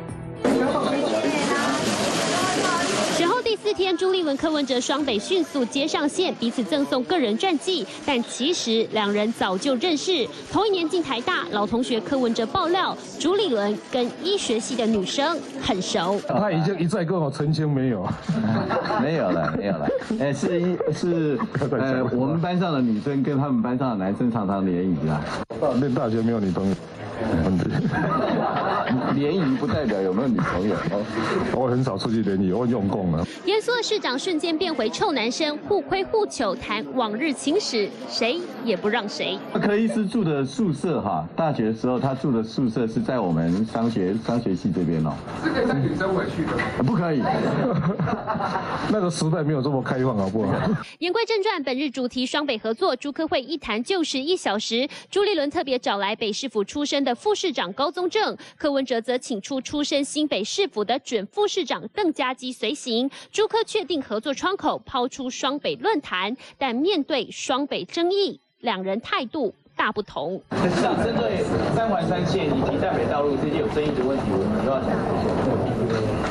选后第四天，朱立伦、柯文哲双北迅速接上线，彼此赠送个人传记。但其实两人早就认识，同一年进台大，老同学柯文哲爆料，朱立伦跟医学系的女生很熟。 他已经一再跟我澄清没有， 没有了，没有了。哎，是一是呃，我们班上的女生跟他们班上的男生常常联谊啦。 念大学没有女朋友。 联谊不代表有没有女朋友， 我很少出去联谊，我用功了。 严肃的市长瞬间变回臭男生，互亏互糗，谈往日情史，谁也不让谁。 柯医师住的宿舍哈，大学的时候他住的宿舍是在我们商学商学系这边哦。 这个带女生回去的？ 不可以， 那个时代没有这么开放，好不好？ 言归正传，本日主题双北合作，朱柯会一谈就是一小时。朱立伦特别找来北市府出身的副市长高宗正，柯文哲则请出出身新北市府的准副市长邓家基随行。朱柯确定合作窗口，抛出双北论坛，但面对双北争议，两人态度大不同。 市长针对三环三线以及淡北道路这些有争议的问题，我们都要讲。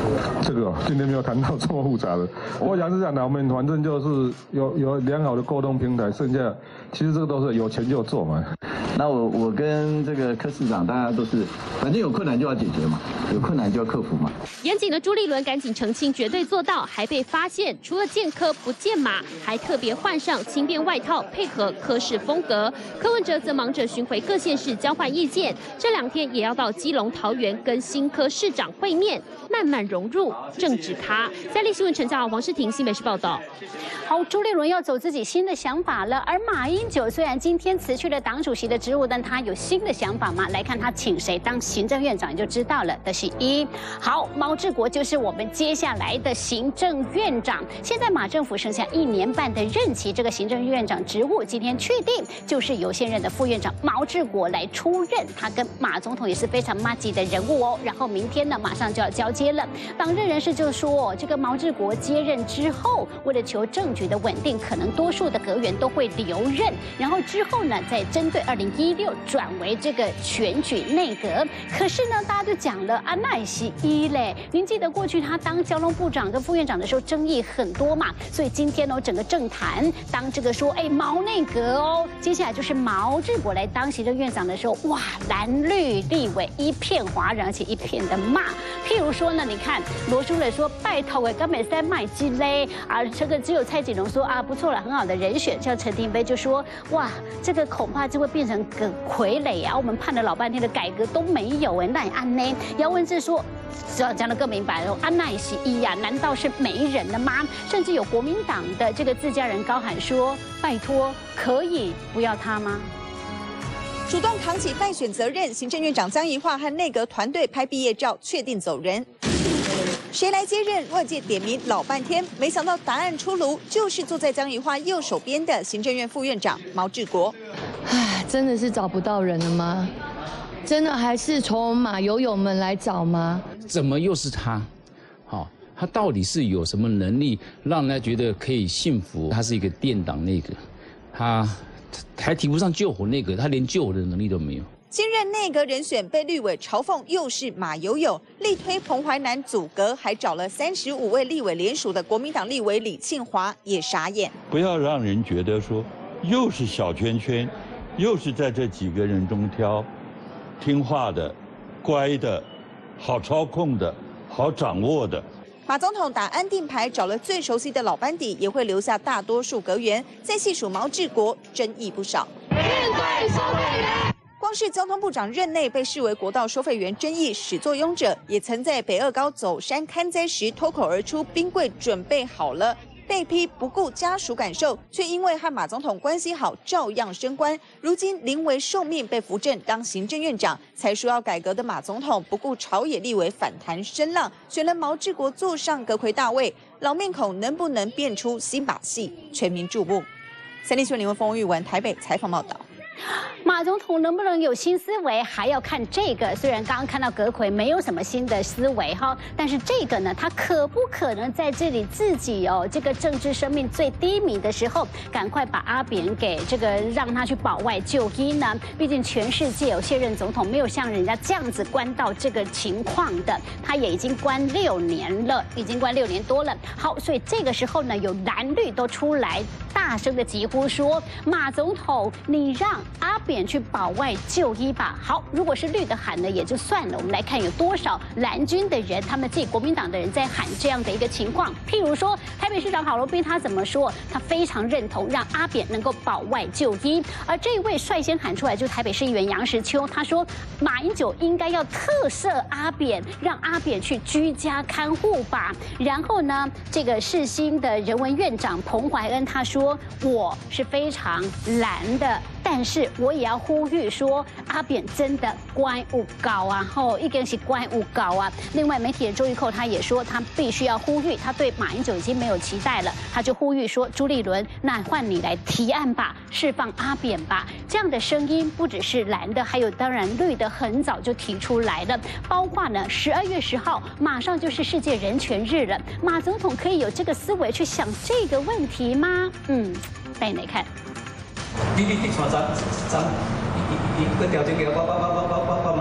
这个今天没有谈到这么复杂的。我想是这样的，我们反正就是有有良好的沟通平台，剩下其实这个都是有钱就做嘛。 那我我跟这个柯市长，大家都是，反正有困难就要解决嘛，有困难就要克服嘛。 严谨的朱立伦赶紧澄清，绝对做到，还被发现除了见柯不见马，还特别换上轻便外套配合柯市风格。柯文哲则忙着巡回各县市交换意见，这两天也要到基隆、桃园跟新柯市长会面，慢慢融入政治咖。三立新闻陈嘉豪、王诗婷，新北市报道。 好，朱立伦要走自己新的想法了，而马英九虽然今天辞去了党主席的职务，但他有新的想法吗？来看他请谁当行政院长，你就知道了。的是一，好，毛治国就是我们接下来的行政院长。现在马政府剩下一年半的任期，这个行政院长职务今天确定就是由现任的副院长毛治国来出任，他跟马总统也是非常麻吉的人物哦。然后明天呢，马上就要交接了。党政人士就说，这个毛治国接任之后，为了求政局的稳定，可能多数的阁员都会留任，然后之后呢，再针对二零一六转为这个选举内阁。可是呢，大家就讲了啊，那也是一嘞。您记得过去他当交通部长跟副院长的时候，争议很多嘛，所以今天呢，整个政坛当这个说，哎，毛内阁哦，接下来就是毛治国来当行政院长的时候，哇，蓝绿立委一片哗然，而且一片的骂。譬如说呢，你看罗淑蕾说，拜托哎，根本在卖鸡嘞啊，这个只有蔡锦龙说啊，不错了，很好的人选。像陈亭妃就说，哇，这个恐怕就会变成个傀儡啊，我们盼了老半天的改革都没有哎，那也安呢？姚文智说，只要讲得更明白了，安奈西伊呀，难道是没人了吗？甚至有国民党的这个自家人高喊说，拜托，可以不要他吗？ 主动扛起败选责任，行政院长江宜樺和内阁团队拍毕业照，确定走人。谁来接任？外界点名老半天，没想到答案出炉，就是坐在江宜樺右手边的行政院副院长毛治国。 唉，真的是找不到人了吗？真的还是从马友友们来找吗？ 怎么又是他？好、哦，他到底是有什么能力让人家觉得可以信服？他是一个殿党内阁，他还提不上救火内阁，他连救火的能力都没有。 新任内阁人选被绿委嘲讽又是马友友，力推彭淮南组阁，还找了三十五位立委联署的国民党立委李庆华也傻眼。 不要让人觉得说又是小圈圈，又是在这几个人中挑听话的、乖的、好操控的、好掌握的。 马总统打安定牌，找了最熟悉的老班底，也会留下大多数阁员。再细数毛治国，争议不少。面对收费员。光是交通部长任内被视为国道收费员争议始作俑者，也曾在北二高走山勘灾时脱口而出冰柜准备好了，被批不顾家属感受，却因为和马总统关系好，照样升官。如今临危受命被扶正当行政院长，才说要改革的马总统不顾朝野立委反弹声浪，选了毛治国坐上阁魁大位，老面孔能不能变出新把戏？全民注目。三立新闻林文峰、玉文台北采访报道。 马总统能不能有新思维，还要看这个。虽然刚刚看到阁揆没有什么新的思维哈，但是这个呢，他可不可能在这里自己哦，这个政治生命最低迷的时候，赶快把阿扁给这个让他去保外就医呢？毕竟全世界有现任总统没有像人家这样子关到这个情况的，他也已经关六年了，已经关六年多了。好，所以这个时候呢，有蓝绿都出来大声的疾呼说，马总统，你让阿扁去保外就医吧。好，如果是绿的喊呢，也就算了。我们来看有多少蓝军的人，他们自己国民党的人在喊这样的一个情况。譬如说，台北市长郝龙斌他怎么说？他非常认同让阿扁能够保外就医。而这一位率先喊出来就是台北市议员杨实秋，他说马英九应该要特赦阿扁，让阿扁去居家看护吧。然后呢，这个世新的人文院长彭怀恩他说，我是非常蓝的。但是我也要呼吁说，阿扁真的官务高啊，吼，一根是官务高啊。另外，媒体人周玉蔻他也说，他必须要呼吁，他对马英九已经没有期待了，他就呼吁说，朱立伦，那换你来提案吧，释放阿扁吧。这样的声音不只是蓝的，还有当然绿的，很早就提出来了。包括呢，十二月十号马上就是世界人权日了，马总统可以有这个思维去想这个问题吗？嗯，带你来看。 你你你穿衫衫，一一一个条件给我我我我我我我嘛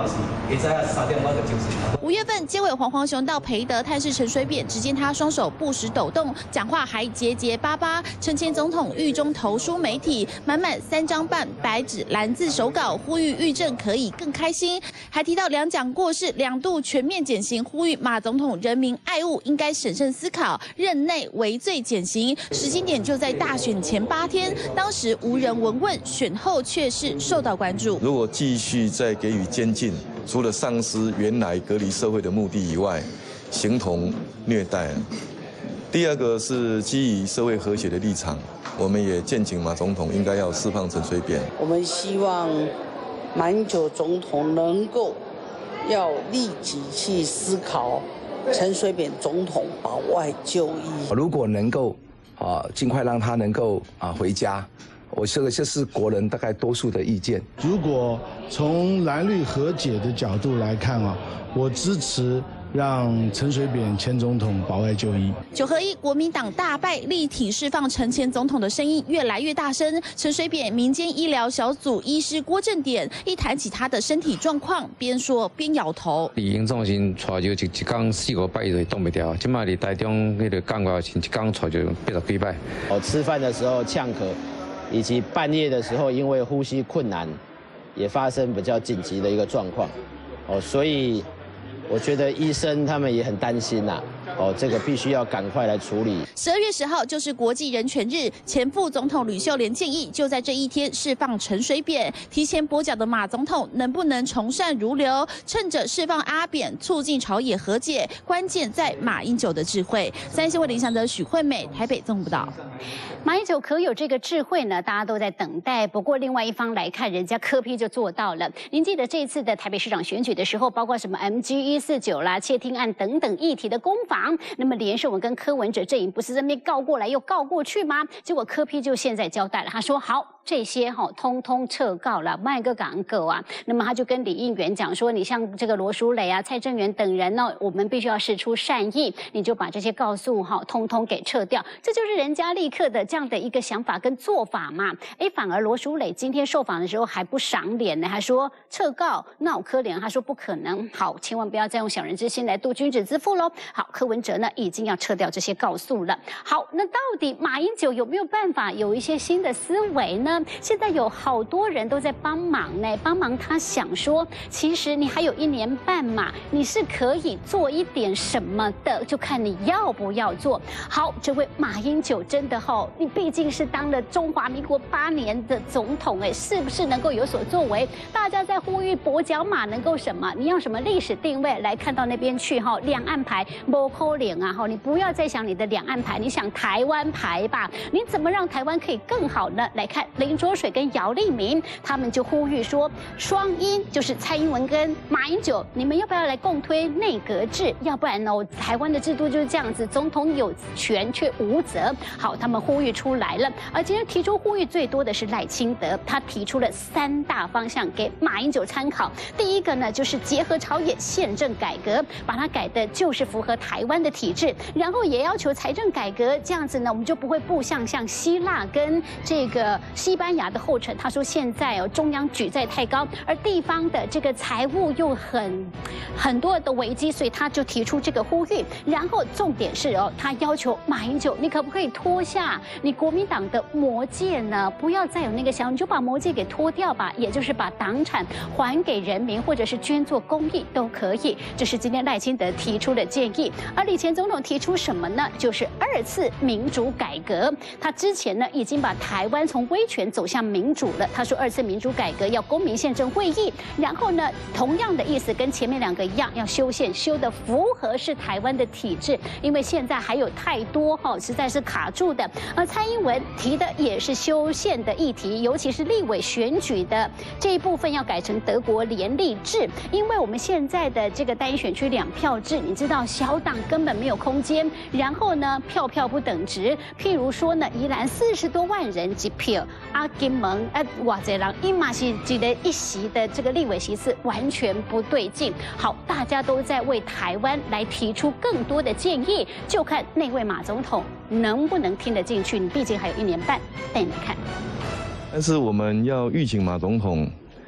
嘛是会知影三点我就精神。 五月份，接委黄黄雄到培德探视陈水扁，只见他双手不时抖动，讲话还结结巴巴。陈前总统狱中投书媒体，满满三张半白纸蓝字手稿，呼吁狱政可以更开心，还提到两蒋过世，两度全面减刑，呼吁马总统人民爱物，应该审慎思考，任内为罪减刑。时间点就在大选前八天，当时无人闻问，选后却是受到关注。 如果继续再给予监禁，除了丧失原来隔离社会的目的以外，形同虐待。第二个是基于社会和谐的立场，我们也建请马总统应该要释放陈水扁。 我们希望马英九总统能够要立即去思考陈水扁总统保外就医。 如果能够啊尽快让他能够啊回家，我这个这是国人大概多数的意见。 如果从蓝绿和解的角度来看啊，我支持让陈水扁前总统保外就医。 九合一，国民党大败，立体释放陈前总统的声音越来越大声。陈水扁民间医疗小组医师郭正典一谈起他的身体状况，边说边摇头。 李英总先带就一一天四五摆就动不掉，今麦伫台中那个港外前一天带就八十几摆。 我吃饭的时候呛咳，以及半夜的时候因为呼吸困难，也发生比较紧急的一个状况。哦，所以。我觉得医生他们也很担心呐、啊，哦，这个必须要赶快来处理。 十二月十号就是国际人权日，前副总统吕秀莲建议就在这一天释放陈水扁。提前跛脚的马总统能不能从善如流？趁着释放阿扁，促进朝野和解，关键在马英九的智慧。三新闻林祥德、许惠美，台北综合报道。 马英九可有这个智慧呢？大家都在等待。不过另外一方来看，人家柯 P 就做到了。您记得这一次的台北市长选举的时候，包括什么 M G 一四九啦、窃听案等等议题的攻防，那么连胜文跟柯文哲阵营不是在那边告过来又告过去吗？结果柯 P 就现在交代了，他说好。这些哈、哦、通通撤告了，卖个港狗啊！那么他就跟李应元讲说，你像这个罗淑蕾啊、蔡正元等人呢，我们必须要释出善意，你就把这些告诉哈、哦，通通给撤掉，这就是人家立刻的这样的一个想法跟做法嘛。哎，反而罗淑蕾今天受访的时候还不赏脸呢，还说撤告那我可怜，他说不可能，好，千万不要再用小人之心来度君子之腹喽。好，柯文哲呢已经要撤掉这些告诉了。好，那到底马英九有没有办法有一些新的思维呢？现在有好多人都在帮忙呢，帮忙他想说，其实你还有一年半嘛，你是可以做一点什么的，就看你要不要做。好，这位马英九真的吼、哦，你毕竟是当了中华民国八年的总统，哎，是不是能够有所作为？大家在呼吁跛脚马能够什么？你用什么历史定位来看到那边去哈？两岸牌不可能啊哈！你不要再想你的两岸牌，你想台湾牌吧？你怎么让台湾可以更好呢？来看林卓水跟姚立明，他们就呼吁说，双英就是蔡英文跟马英九，你们要不要来共推内阁制？要不然呢，台湾的制度就是这样子，总统有权却无责。好，他们呼吁出来了。而今天提出呼吁最多的是赖清德，他提出了三大方向给马英九参考。第一个呢，就是结合朝野宪政改革，把它改的就是符合台湾的体制，然后也要求财政改革，这样子呢，我们就不会步向像希腊跟这个西班牙的后尘。他说现在哦，中央举债太高，而地方的这个财务又很很多的危机，所以他就提出这个呼吁。然后重点是哦，他要求马英九，你可不可以脱下你国民党的魔戒呢？不要再有那个想法，你就把魔戒给脱掉吧，也就是把党产还给人民，或者是捐做公益都可以。这是今天赖清德提出的建议。而李前总统提出什么呢？就是二次民主改革。他之前呢已经把台湾从威权走向民主了。他说二次民主改革要公民宪政会议，然后呢同样的意思跟前面两个一样，要修宪修的符合是台湾的体制，因为现在还有太多哈、哦、实在是卡住的。而蔡英文提的也是修宪的议题，尤其是立委选举的这一部分要改成德国联立制，因为我们现在的这个单一选区两票制，你知道小党根本没有空间，然后呢票票不等值，譬如说呢宜兰四十多万人一票，啊金门啊哇这人一马是记得一席的这个立委席次完全不对劲。好，大家都在为台湾来提出更多的建议，就看那位马总统能不能听得进去。你毕竟还有一年半，带你看。 但是我们要预请马总统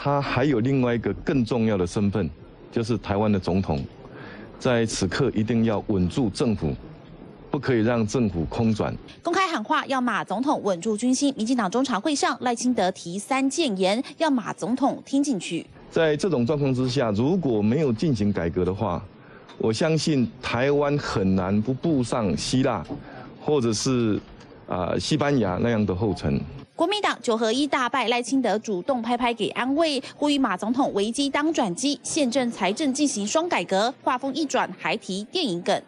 他还有另外一个更重要的身份，就是台湾的总统，在此刻一定要稳住政府，不可以让政府空转。 公开喊话要马总统稳住军心，民进党中常会上赖清德提三谏言，要马总统听进去。 在这种状况之下，如果没有进行改革的话，我相信台湾很难不步上希腊，或者是啊、呃、西班牙那样的后尘。 国民党九合一大败，赖清德主动拍拍给安慰，呼吁马总统危机当转机，宪政财政进行双改革。话锋一转，还提电影梗。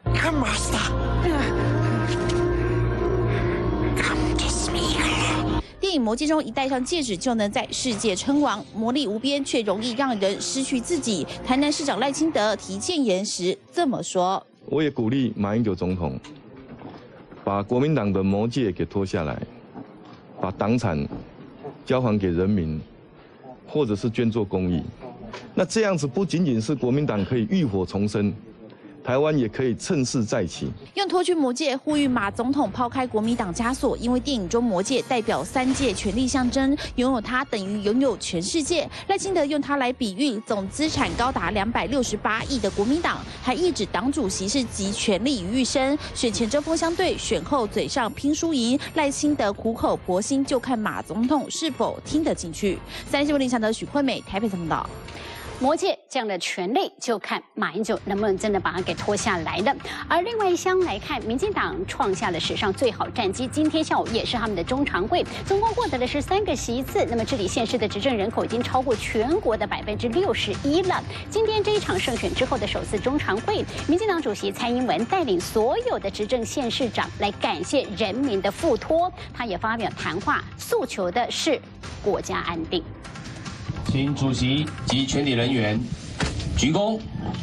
电影《魔戒》中，一戴上戒指就能在世界称王，魔力无边，却容易让人失去自己。台南市长赖清德提谏言时这么说：“ 我也鼓励马英九总统把国民党的魔戒给脱下来，把党产交还给人民，或者是捐做公益。那这样子不仅仅是国民党可以浴火重生，台湾也可以趁势再起。” 用脱去魔戒呼吁马总统抛开国民党枷锁，因为电影中魔戒代表三界权力象征，拥有它等于拥有全世界。赖清德用它来比喻总资产高达两百六十八亿的国民党，还意指党主席是集权力于一身。选前针锋相对，选后嘴上拼输赢，赖清德苦口婆心，就看马总统是否听得进去。三立新闻林祥德、许惠美台北报道。 魔戒这样的权力，就看马英九能不能真的把它给拖下来的。而另外一项来看，民进党创下了史上最好战绩，今天下午也是他们的中常会，总共获得的是三个席次。那么这里县市的执政人口已经超过全国的百分之六十一了。今天这一场胜选之后的首次中常会，民进党主席蔡英文带领所有的执政县市长来感谢人民的付托，他也发表谈话，诉求的是国家安定。 请主席及全体人员鞠躬。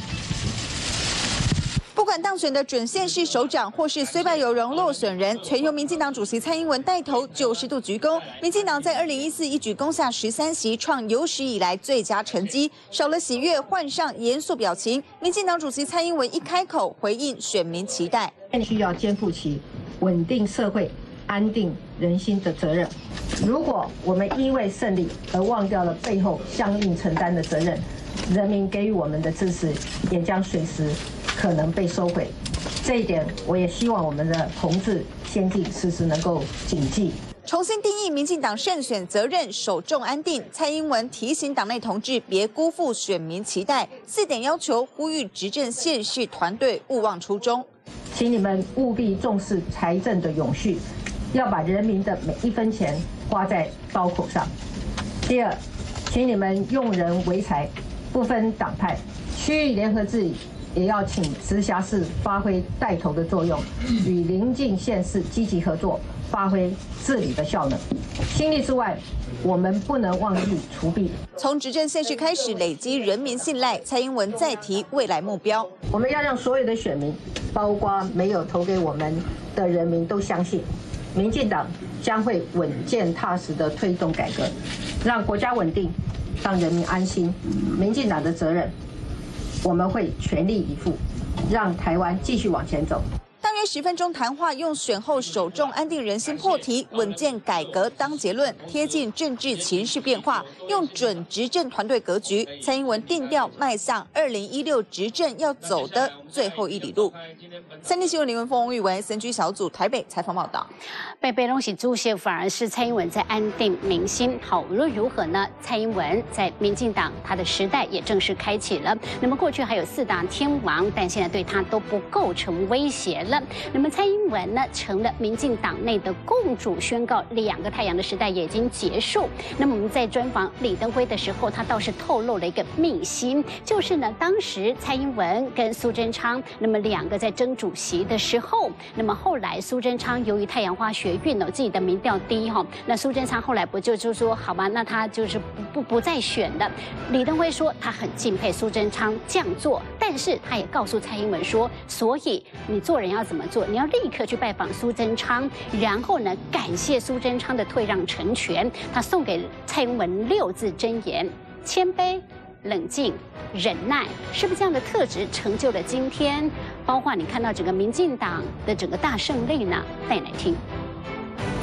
不管当选的准县市首长，或是虽败犹荣落选人，全由民进党主席蔡英文带头九十度鞠躬。民进党在二零一四一举攻下十三席，创有史以来最佳成绩。少了喜悦，换上严肃表情。民进党主席蔡英文一开口回应选民期待， 需要肩负起稳定社会、安定人心的责任。如果我们因为胜利而忘掉了背后相应承担的责任，人民给予我们的支持也将随时可能被收回。这一点，我也希望我们的同志先进时时能够谨记。 重新定义民进党胜选责任，守重安定。蔡英文提醒党内同志别辜负选民期待，四点要求呼吁执政县市团队勿忘初衷， 请你们务必重视财政的永续，要把人民的每一分钱花在刀口上。第二，请你们用人为才，不分党派，区域联合治理也要请直辖市发挥带头的作用，与邻近县市积极合作，发挥治理的效能。心力之外，我们不能忘记除弊。 从执政县市开始累积人民信赖，蔡英文再提未来目标。 我们要让所有的选民，包括没有投给我们的人民，都相信民进党将会稳健踏实地推动改革，让国家稳定，让人民安心。民进党的责任，我们会全力以赴，让台湾继续往前走。 大约十分钟谈话，用选后守重安定人心破题，稳健改革当结论，贴近政治情势变化，用准执政团队格局。蔡英文定调迈向二零一六执政要走的最后一里路。三立新闻林文峰、玉文、森居小组台北采访报道。 被被东西注谢，反而是蔡英文在安定民心。好，无论如何呢？蔡英文在民进党他的时代也正式开启了。那么过去还有四大天王，但现在对他都不构成威胁了。那么蔡英文呢，成了民进党内的共主，宣告两个太阳的时代也已经结束。那么我们在专访李登辉的时候，他倒是透露了一个秘辛，就是呢，当时蔡英文跟苏贞昌，那么两个在争主席的时候，那么后来苏贞昌由于太阳花学运哦，自己的民调低哈，那苏贞昌后来不就就说好吧，那他就是不不不再选了。李登辉说他很敬佩苏贞昌这样做，但是他也告诉蔡英文说，所以你做人要怎么做？你要立刻去拜访苏贞昌，然后呢，感谢苏贞昌的退让成全。他送给蔡英文六字真言：谦卑、冷静、忍耐。是不是这样的特质成就了今天？包括你看到整个民进党的整个大胜利呢？带你来听。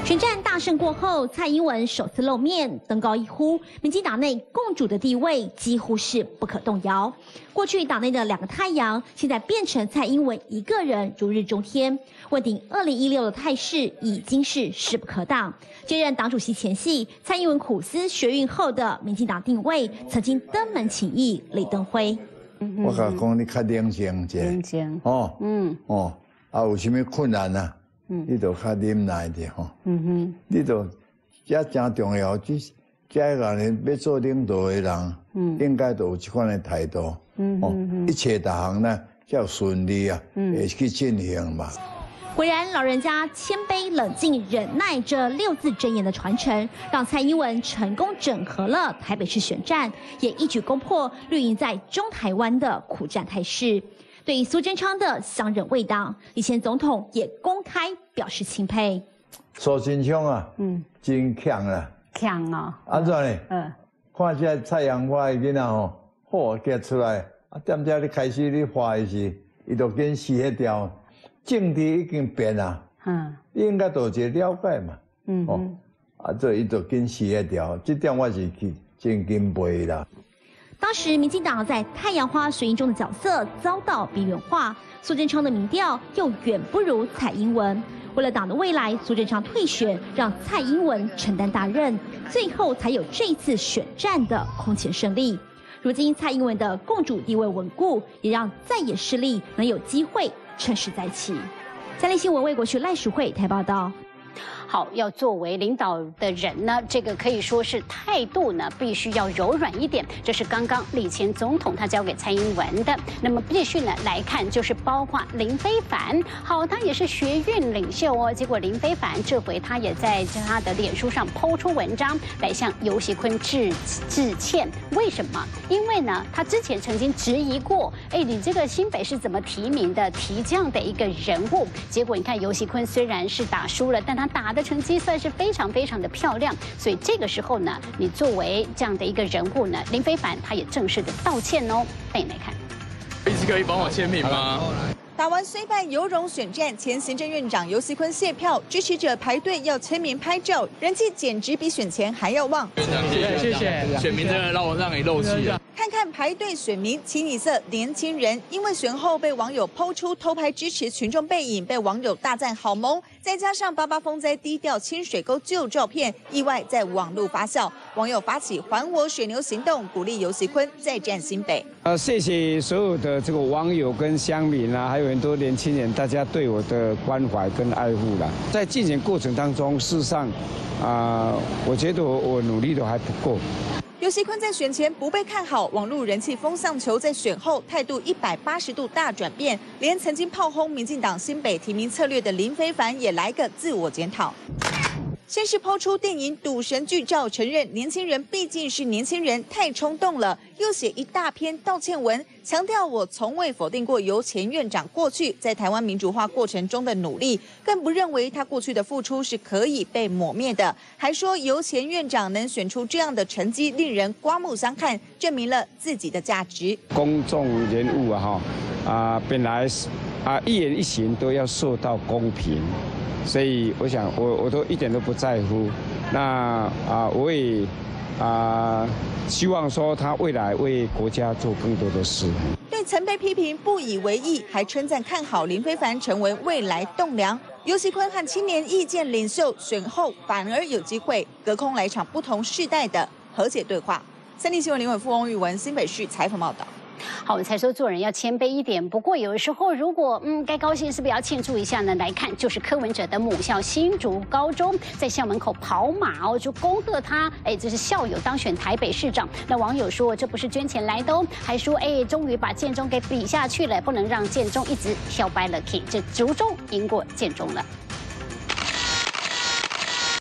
选战大胜过后，蔡英文首次露面，登高一呼，民进党内共主的地位几乎是不可动摇。过去党内的两个太阳，现在变成蔡英文一个人如日中天。问鼎二零一六的态势已经是势不可挡。接任党主席前夕，蔡英文苦思学运后的民进党定位，曾经登门请益李登辉。 我甲讲，你较冷静者， 冷静哦， 嗯， 哦，啊，有啥物困难啊？ 嗯， 你就较忍耐者吼。 嗯哼， 你就这真重要，这这个人要做领导的人，嗯，应该都有这款的态度。嗯哦，一切大行呢，才有顺利啊，嗯，会去进行嘛。 果然，老人家谦卑、冷静、忍耐这六字真言的传承，让蔡英文成功整合了台北市选战，也一举攻破绿营在中台湾的苦战态势。对苏贞昌的相忍未当，以前总统也公开表示钦佩。 苏贞昌啊，嗯，真强啊， 强啊！ 安怎呢？ 嗯， 看这蔡阳花的囡仔吼，好结出来，啊，点知你开始你画的是，伊就紧死迄条。政治已经变啊，嗯，应该都一个了解嘛，嗯，哦，啊，这伊就紧死迄条，这点我是去真敬佩啦。 当时民进党在太阳花学运中的角色遭到边缘化，苏贞昌的民调又远不如蔡英文。为了党的未来，苏贞昌退选，让蔡英文承担大任，最后才有这次选战的空前胜利。如今蔡英文的共主地位稳固，也让在野势力能有机会趁势再起。三立新闻魏国旭赖淑慧台报道。 好，要作为领导的人呢，这个可以说是态度呢，必须要柔软一点。这是刚刚李前总统他交给蔡英文的。那么继续呢来看，就是包括林非凡，好，他也是学运领袖哦。结果林非凡这回他也在他的脸书上抛出文章来向游锡堃致致歉。为什么？因为呢，他之前曾经质疑过，哎，你这个新北是怎么提名的，提这样的一个人物？结果你看游锡堃虽然是打输了，但他打的成绩算是非常非常的漂亮，所以这个时候呢，你作为这样的一个人物呢，林非凡他也正式的道歉哦。带你来看， 一直可以帮我签名吗？ 打完虽败犹荣选战，前行政院长游锡堃谢票，支持者排队要签名拍照，人气简直比选前还要旺。 谢谢谢谢，选民真的让我让你漏气了。 看看排队选民，清一色年轻人，因为选后被网友抛出偷拍支持群众背影，被网友大赞好萌，再加上八八风灾低调清水沟旧照片，意外在网络发酵，网友发起还我水牛行动，鼓励游锡堃再战新北。 呃，谢谢所有的这个网友跟乡民啊，还有很多年轻人，大家对我的关怀跟爱护啦。在竞选过程当中，事实上，啊、呃，我觉得我我努力的还不够。 游锡堃在选前不被看好，网络人气风向球在选后态度一百八十度大转变，连曾经炮轰民进党新北提名策略的林非凡也来个自我检讨。先是抛出电影《赌神》剧照，承认年轻人毕竟是年轻人，太冲动了，又写一大篇道歉文，强调我从未否定过由前院长过去在台湾民主化过程中的努力，更不认为他过去的付出是可以被抹灭的，还说由前院长能选出这样的成绩，令人刮目相看，证明了自己的价值。 公众人物啊，哈啊，本来啊一言一行都要受到公平。所以我想我，我我都一点都不在乎。那啊，我也啊，希望说他未来为国家做更多的事。 对曾被批评不以为意，还称赞看好林非凡成为未来栋梁。游锡堃和青年意见领袖选后反而有机会隔空来场不同世代的和解对话。三立新闻林伟富、翁玉文新北市采访报道。 好，我们才说做人要谦卑一点。不过有的时候，如果嗯该高兴，是不是要庆祝一下呢？来看，就是柯文哲的母校新竹高中在校门口跑马哦，就恭贺他，哎，这是校友当选台北市长。那网友说这不是捐钱来的哦，还说哎，终于把建中给比下去了，不能让建中一直跳掰了 K， 这竹中赢过建中了。 跑马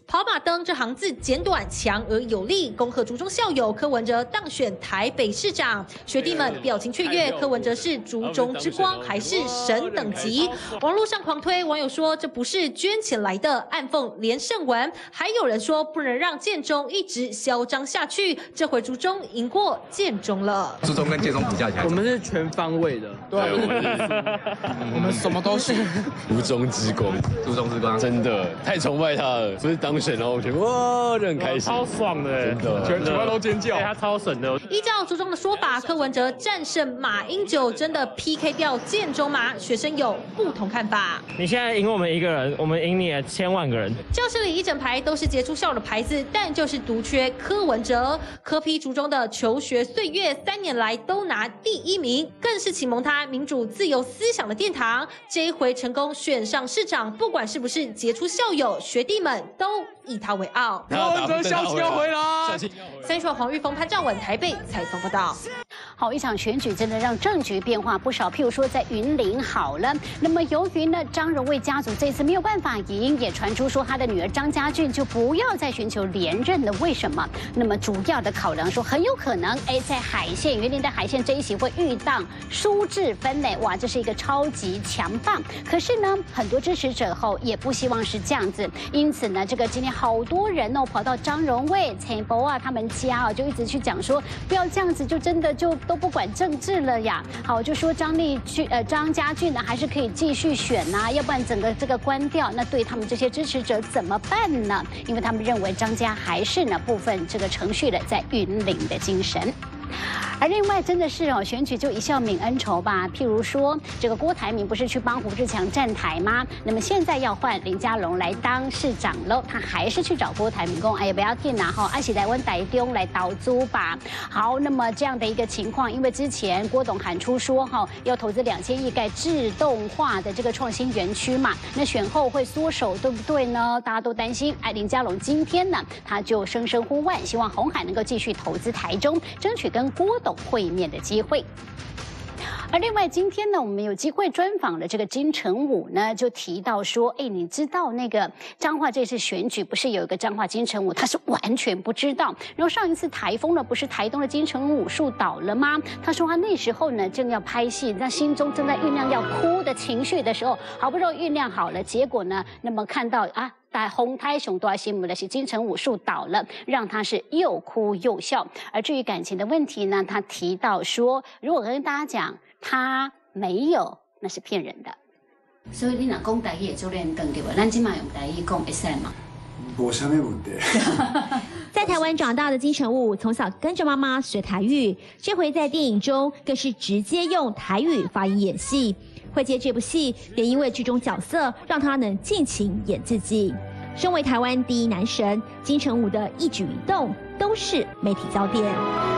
灯这行字简短强而有力，恭贺竹中校友柯文哲当选台北市长，学弟们表情雀跃。柯文哲是竹中之光，还是神等级？网络上狂推，网友说这不是捐钱来的，暗讽连胜文。还有人说不能让建中一直嚣张下去，这回竹中赢过建中了。 竹中跟建中比较起来，我们是全方位的，对，我们是，我们什么都是。竹中之光，竹中之光，真的太崇拜他了，所以当选了，我觉得哇，就很开心，超爽的，真的，全全班都尖叫，他超神的。 依照竹中的说法，柯文哲战胜马英九，真的 P K 掉建中吗？学生有不同看法。 你现在赢我们一个人，我们赢你千万个人。 教室里一整排都是杰出校友的牌子，但就是独缺柯文哲。柯 P 竹中的求学岁月，三年来都拿第一名，更是启蒙他民主自由思想的殿堂。这一回成功选上市长，不管是不是杰出校友，学弟们都以他为傲。 柯文哲消息要回来。 三十号黄玉峰、潘兆文台北采访报道。 好，一场选举真的让政局变化不少。譬如说，在云林好了，那么由于呢张荣卫家族这次没有办法赢，也传出说他的女儿张家俊就不要再寻求连任了。为什么？那么主要的考量说，很有可能哎，在海线云林的海线这一席会遇到苏治芬呢，哇，这是一个超级强棒。可是呢，很多支持者后也不希望是这样子，因此呢，这个今天好多人哦跑到张荣卫、陈柏啊他们家哦，就一直去讲说，不要这样子，就真的就都不管政治了呀。好，就说张丽俊呃张家俊呢还是可以继续选呐、啊，要不然整个这个关掉，那对他们这些支持者怎么办呢？因为他们认为张家还是呢部分这个程序的在云林的精神。而另外真的是哦，选举就一笑泯恩仇吧。譬如说，这个郭台铭不是去帮胡志强站台吗？那么现在要换林佳龙来当市长喽，他还是去找郭台铭说：“哎呀，不要紧啦，哈，一起来问台中来投资吧。”好，那么这样的一个情况，因为之前郭董喊出说哈要投资两千亿盖自动化的这个创新园区嘛，那选后会缩手，对不对呢？大家都担心。哎，林佳龙今天呢，他就声声呼唤，希望鸿海能够继续投资台中，争取跟郭董会面的机会。而另外，今天呢，我们有机会专访了这个金城武呢，就提到说，哎，你知道那个彰化这次选举不是有一个彰化金城武，他是完全不知道。然后上一次台风呢，不是台东的金城武树倒了吗？他说他那时候呢正要拍戏，那心中正在酝酿要哭的情绪的时候，好不容易酝酿好了，结果呢，那么看到啊。在红胎熊多新闻的是金城武树倒了，让他是又哭又笑。而至于感情的问题呢，他提到说，如果跟大家讲他没有，那是骗人的。所以你若讲台语就练登对吧？咱今嘛用台语讲会使吗？ 无啥物问题。 在台湾长大的金城武，从小跟着妈妈学台语，这回在电影中更是直接用台语发音演戏。会接这部戏，也因为剧中角色让他能尽情演自己。身为台湾第一男神，金城武的一举一动都是媒体焦点。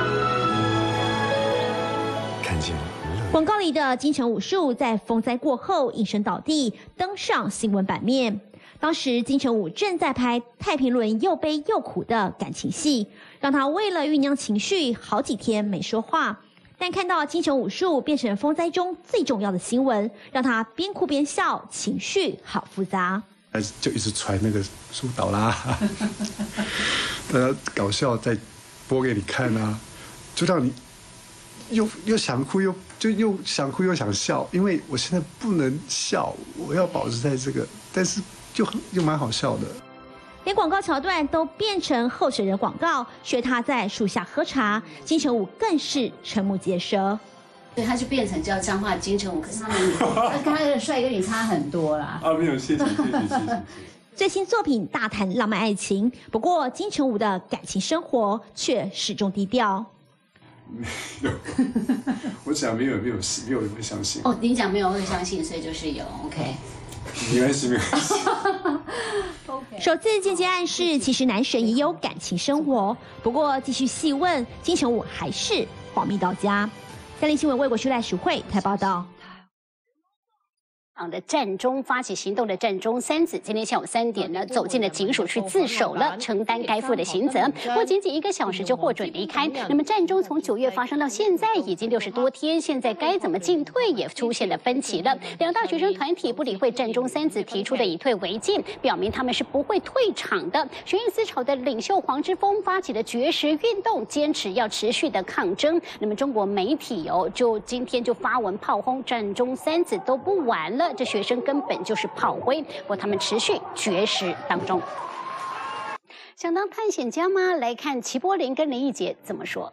看见广告里的金城武树在风灾过后应声倒地，登上新闻版面。当时金城武正在拍太平轮又悲又苦的感情戏，让他为了酝酿情绪，好几天没说话。但看到金城武树变成风灾中最重要的新闻，让他边哭边笑，情绪好复杂。 就一直传那个树倒啦，大家搞笑再播给你看啊，就让你又又想哭又就又想哭又想笑，因为我现在不能笑，我要保持在这个，但是就又蛮好笑的。 连广告桥段都变成候选人广告，学他在树下喝茶，金城武更是瞠目结舌。 对，他就变成叫彰化金城武，可是他们他跟他的帅跟你差很多啦。 啊，没有，谢谢谢谢谢谢。 最新作品大谈浪漫爱情，不过金城武的感情生活却始终低调。 没有，我讲没有没有没有人会相信。 哦，你讲没有人会相信，所以就是有 OK。 没关系，没关系。 首次间接暗示，其实男神也有感情生活。不过继续细问，金城武还是荒谬到家。三立新闻魏国区赖淑慧台报道。 的战中发起行动的战中三子，今天下午三点呢，走进了警署去自首了，承担该负的刑责。不过仅仅一个小时就获准离开。那么战中从九月发生到现在已经六十多天，现在该怎么进退也出现了分歧了。两大学生团体不理会战中三子提出的以退为进，表明他们是不会退场的。学运思潮的领袖黄之锋发起的绝食运动，坚持要持续的抗争。那么中国媒体哦，就今天就发文炮轰战中三子都不玩了。这学生根本就是炮灰，不过他们持续绝食当中。想当探险家吗？来看齐柏林跟林义杰怎么说。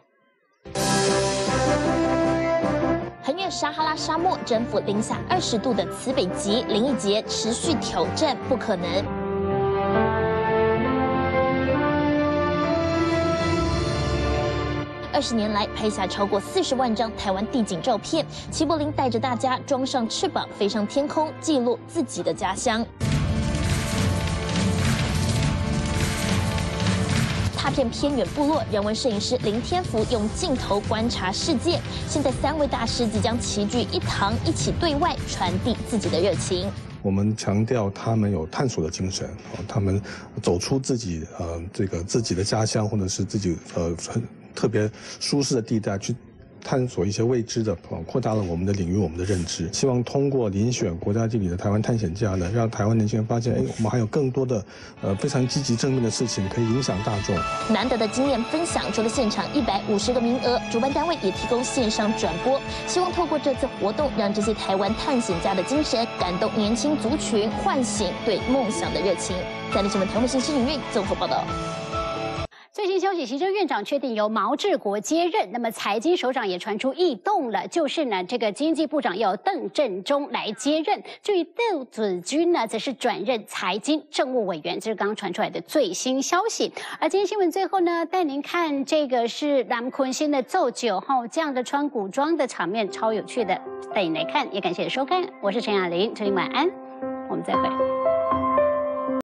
横越撒哈拉沙漠，征服零下二十度的慈北极，林义杰持续挑战不可能。二十年来拍下超过四十万张台湾地景照片，齐柏林带着大家装上翅膀飞上天空，记录自己的家乡。踏遍偏远部落，人文摄影师林天福用镜头观察世界。现在三位大师即将齐聚一堂，一起对外传递自己的热情。 我们强调他们有探索的精神，他们走出自己呃这个自己的家乡，或者是自己呃很特别舒适的地带去探索一些未知的，扩大了我们的领域，我们的认知。希望通过遴选国家地理的台湾探险家呢，让台湾年轻人发现，哎，我们还有更多的呃非常积极正面的事情可以影响大众。 难得的经验分享，除了现场一百五十个名额，主办单位也提供线上转播，希望透过这次活动，让这些台湾探险家的精神感动年轻族群，唤醒对梦想的热情。在立新闻台湾新视领域综合报道。 最新消息，行政院长确定由毛治国接任，那么财经首长也传出异动了，就是呢，这个经济部长要由邓振中来接任，至于邓子军呢，则是转任财经政务委员，这是刚刚传出来的最新消息。而今天新闻最后呢，带您看这个是蓝坤新的奏酒后，这样的穿古装的场面超有趣的，带您来看，也感谢收看，我是陈雅玲，祝您晚安，我们再会。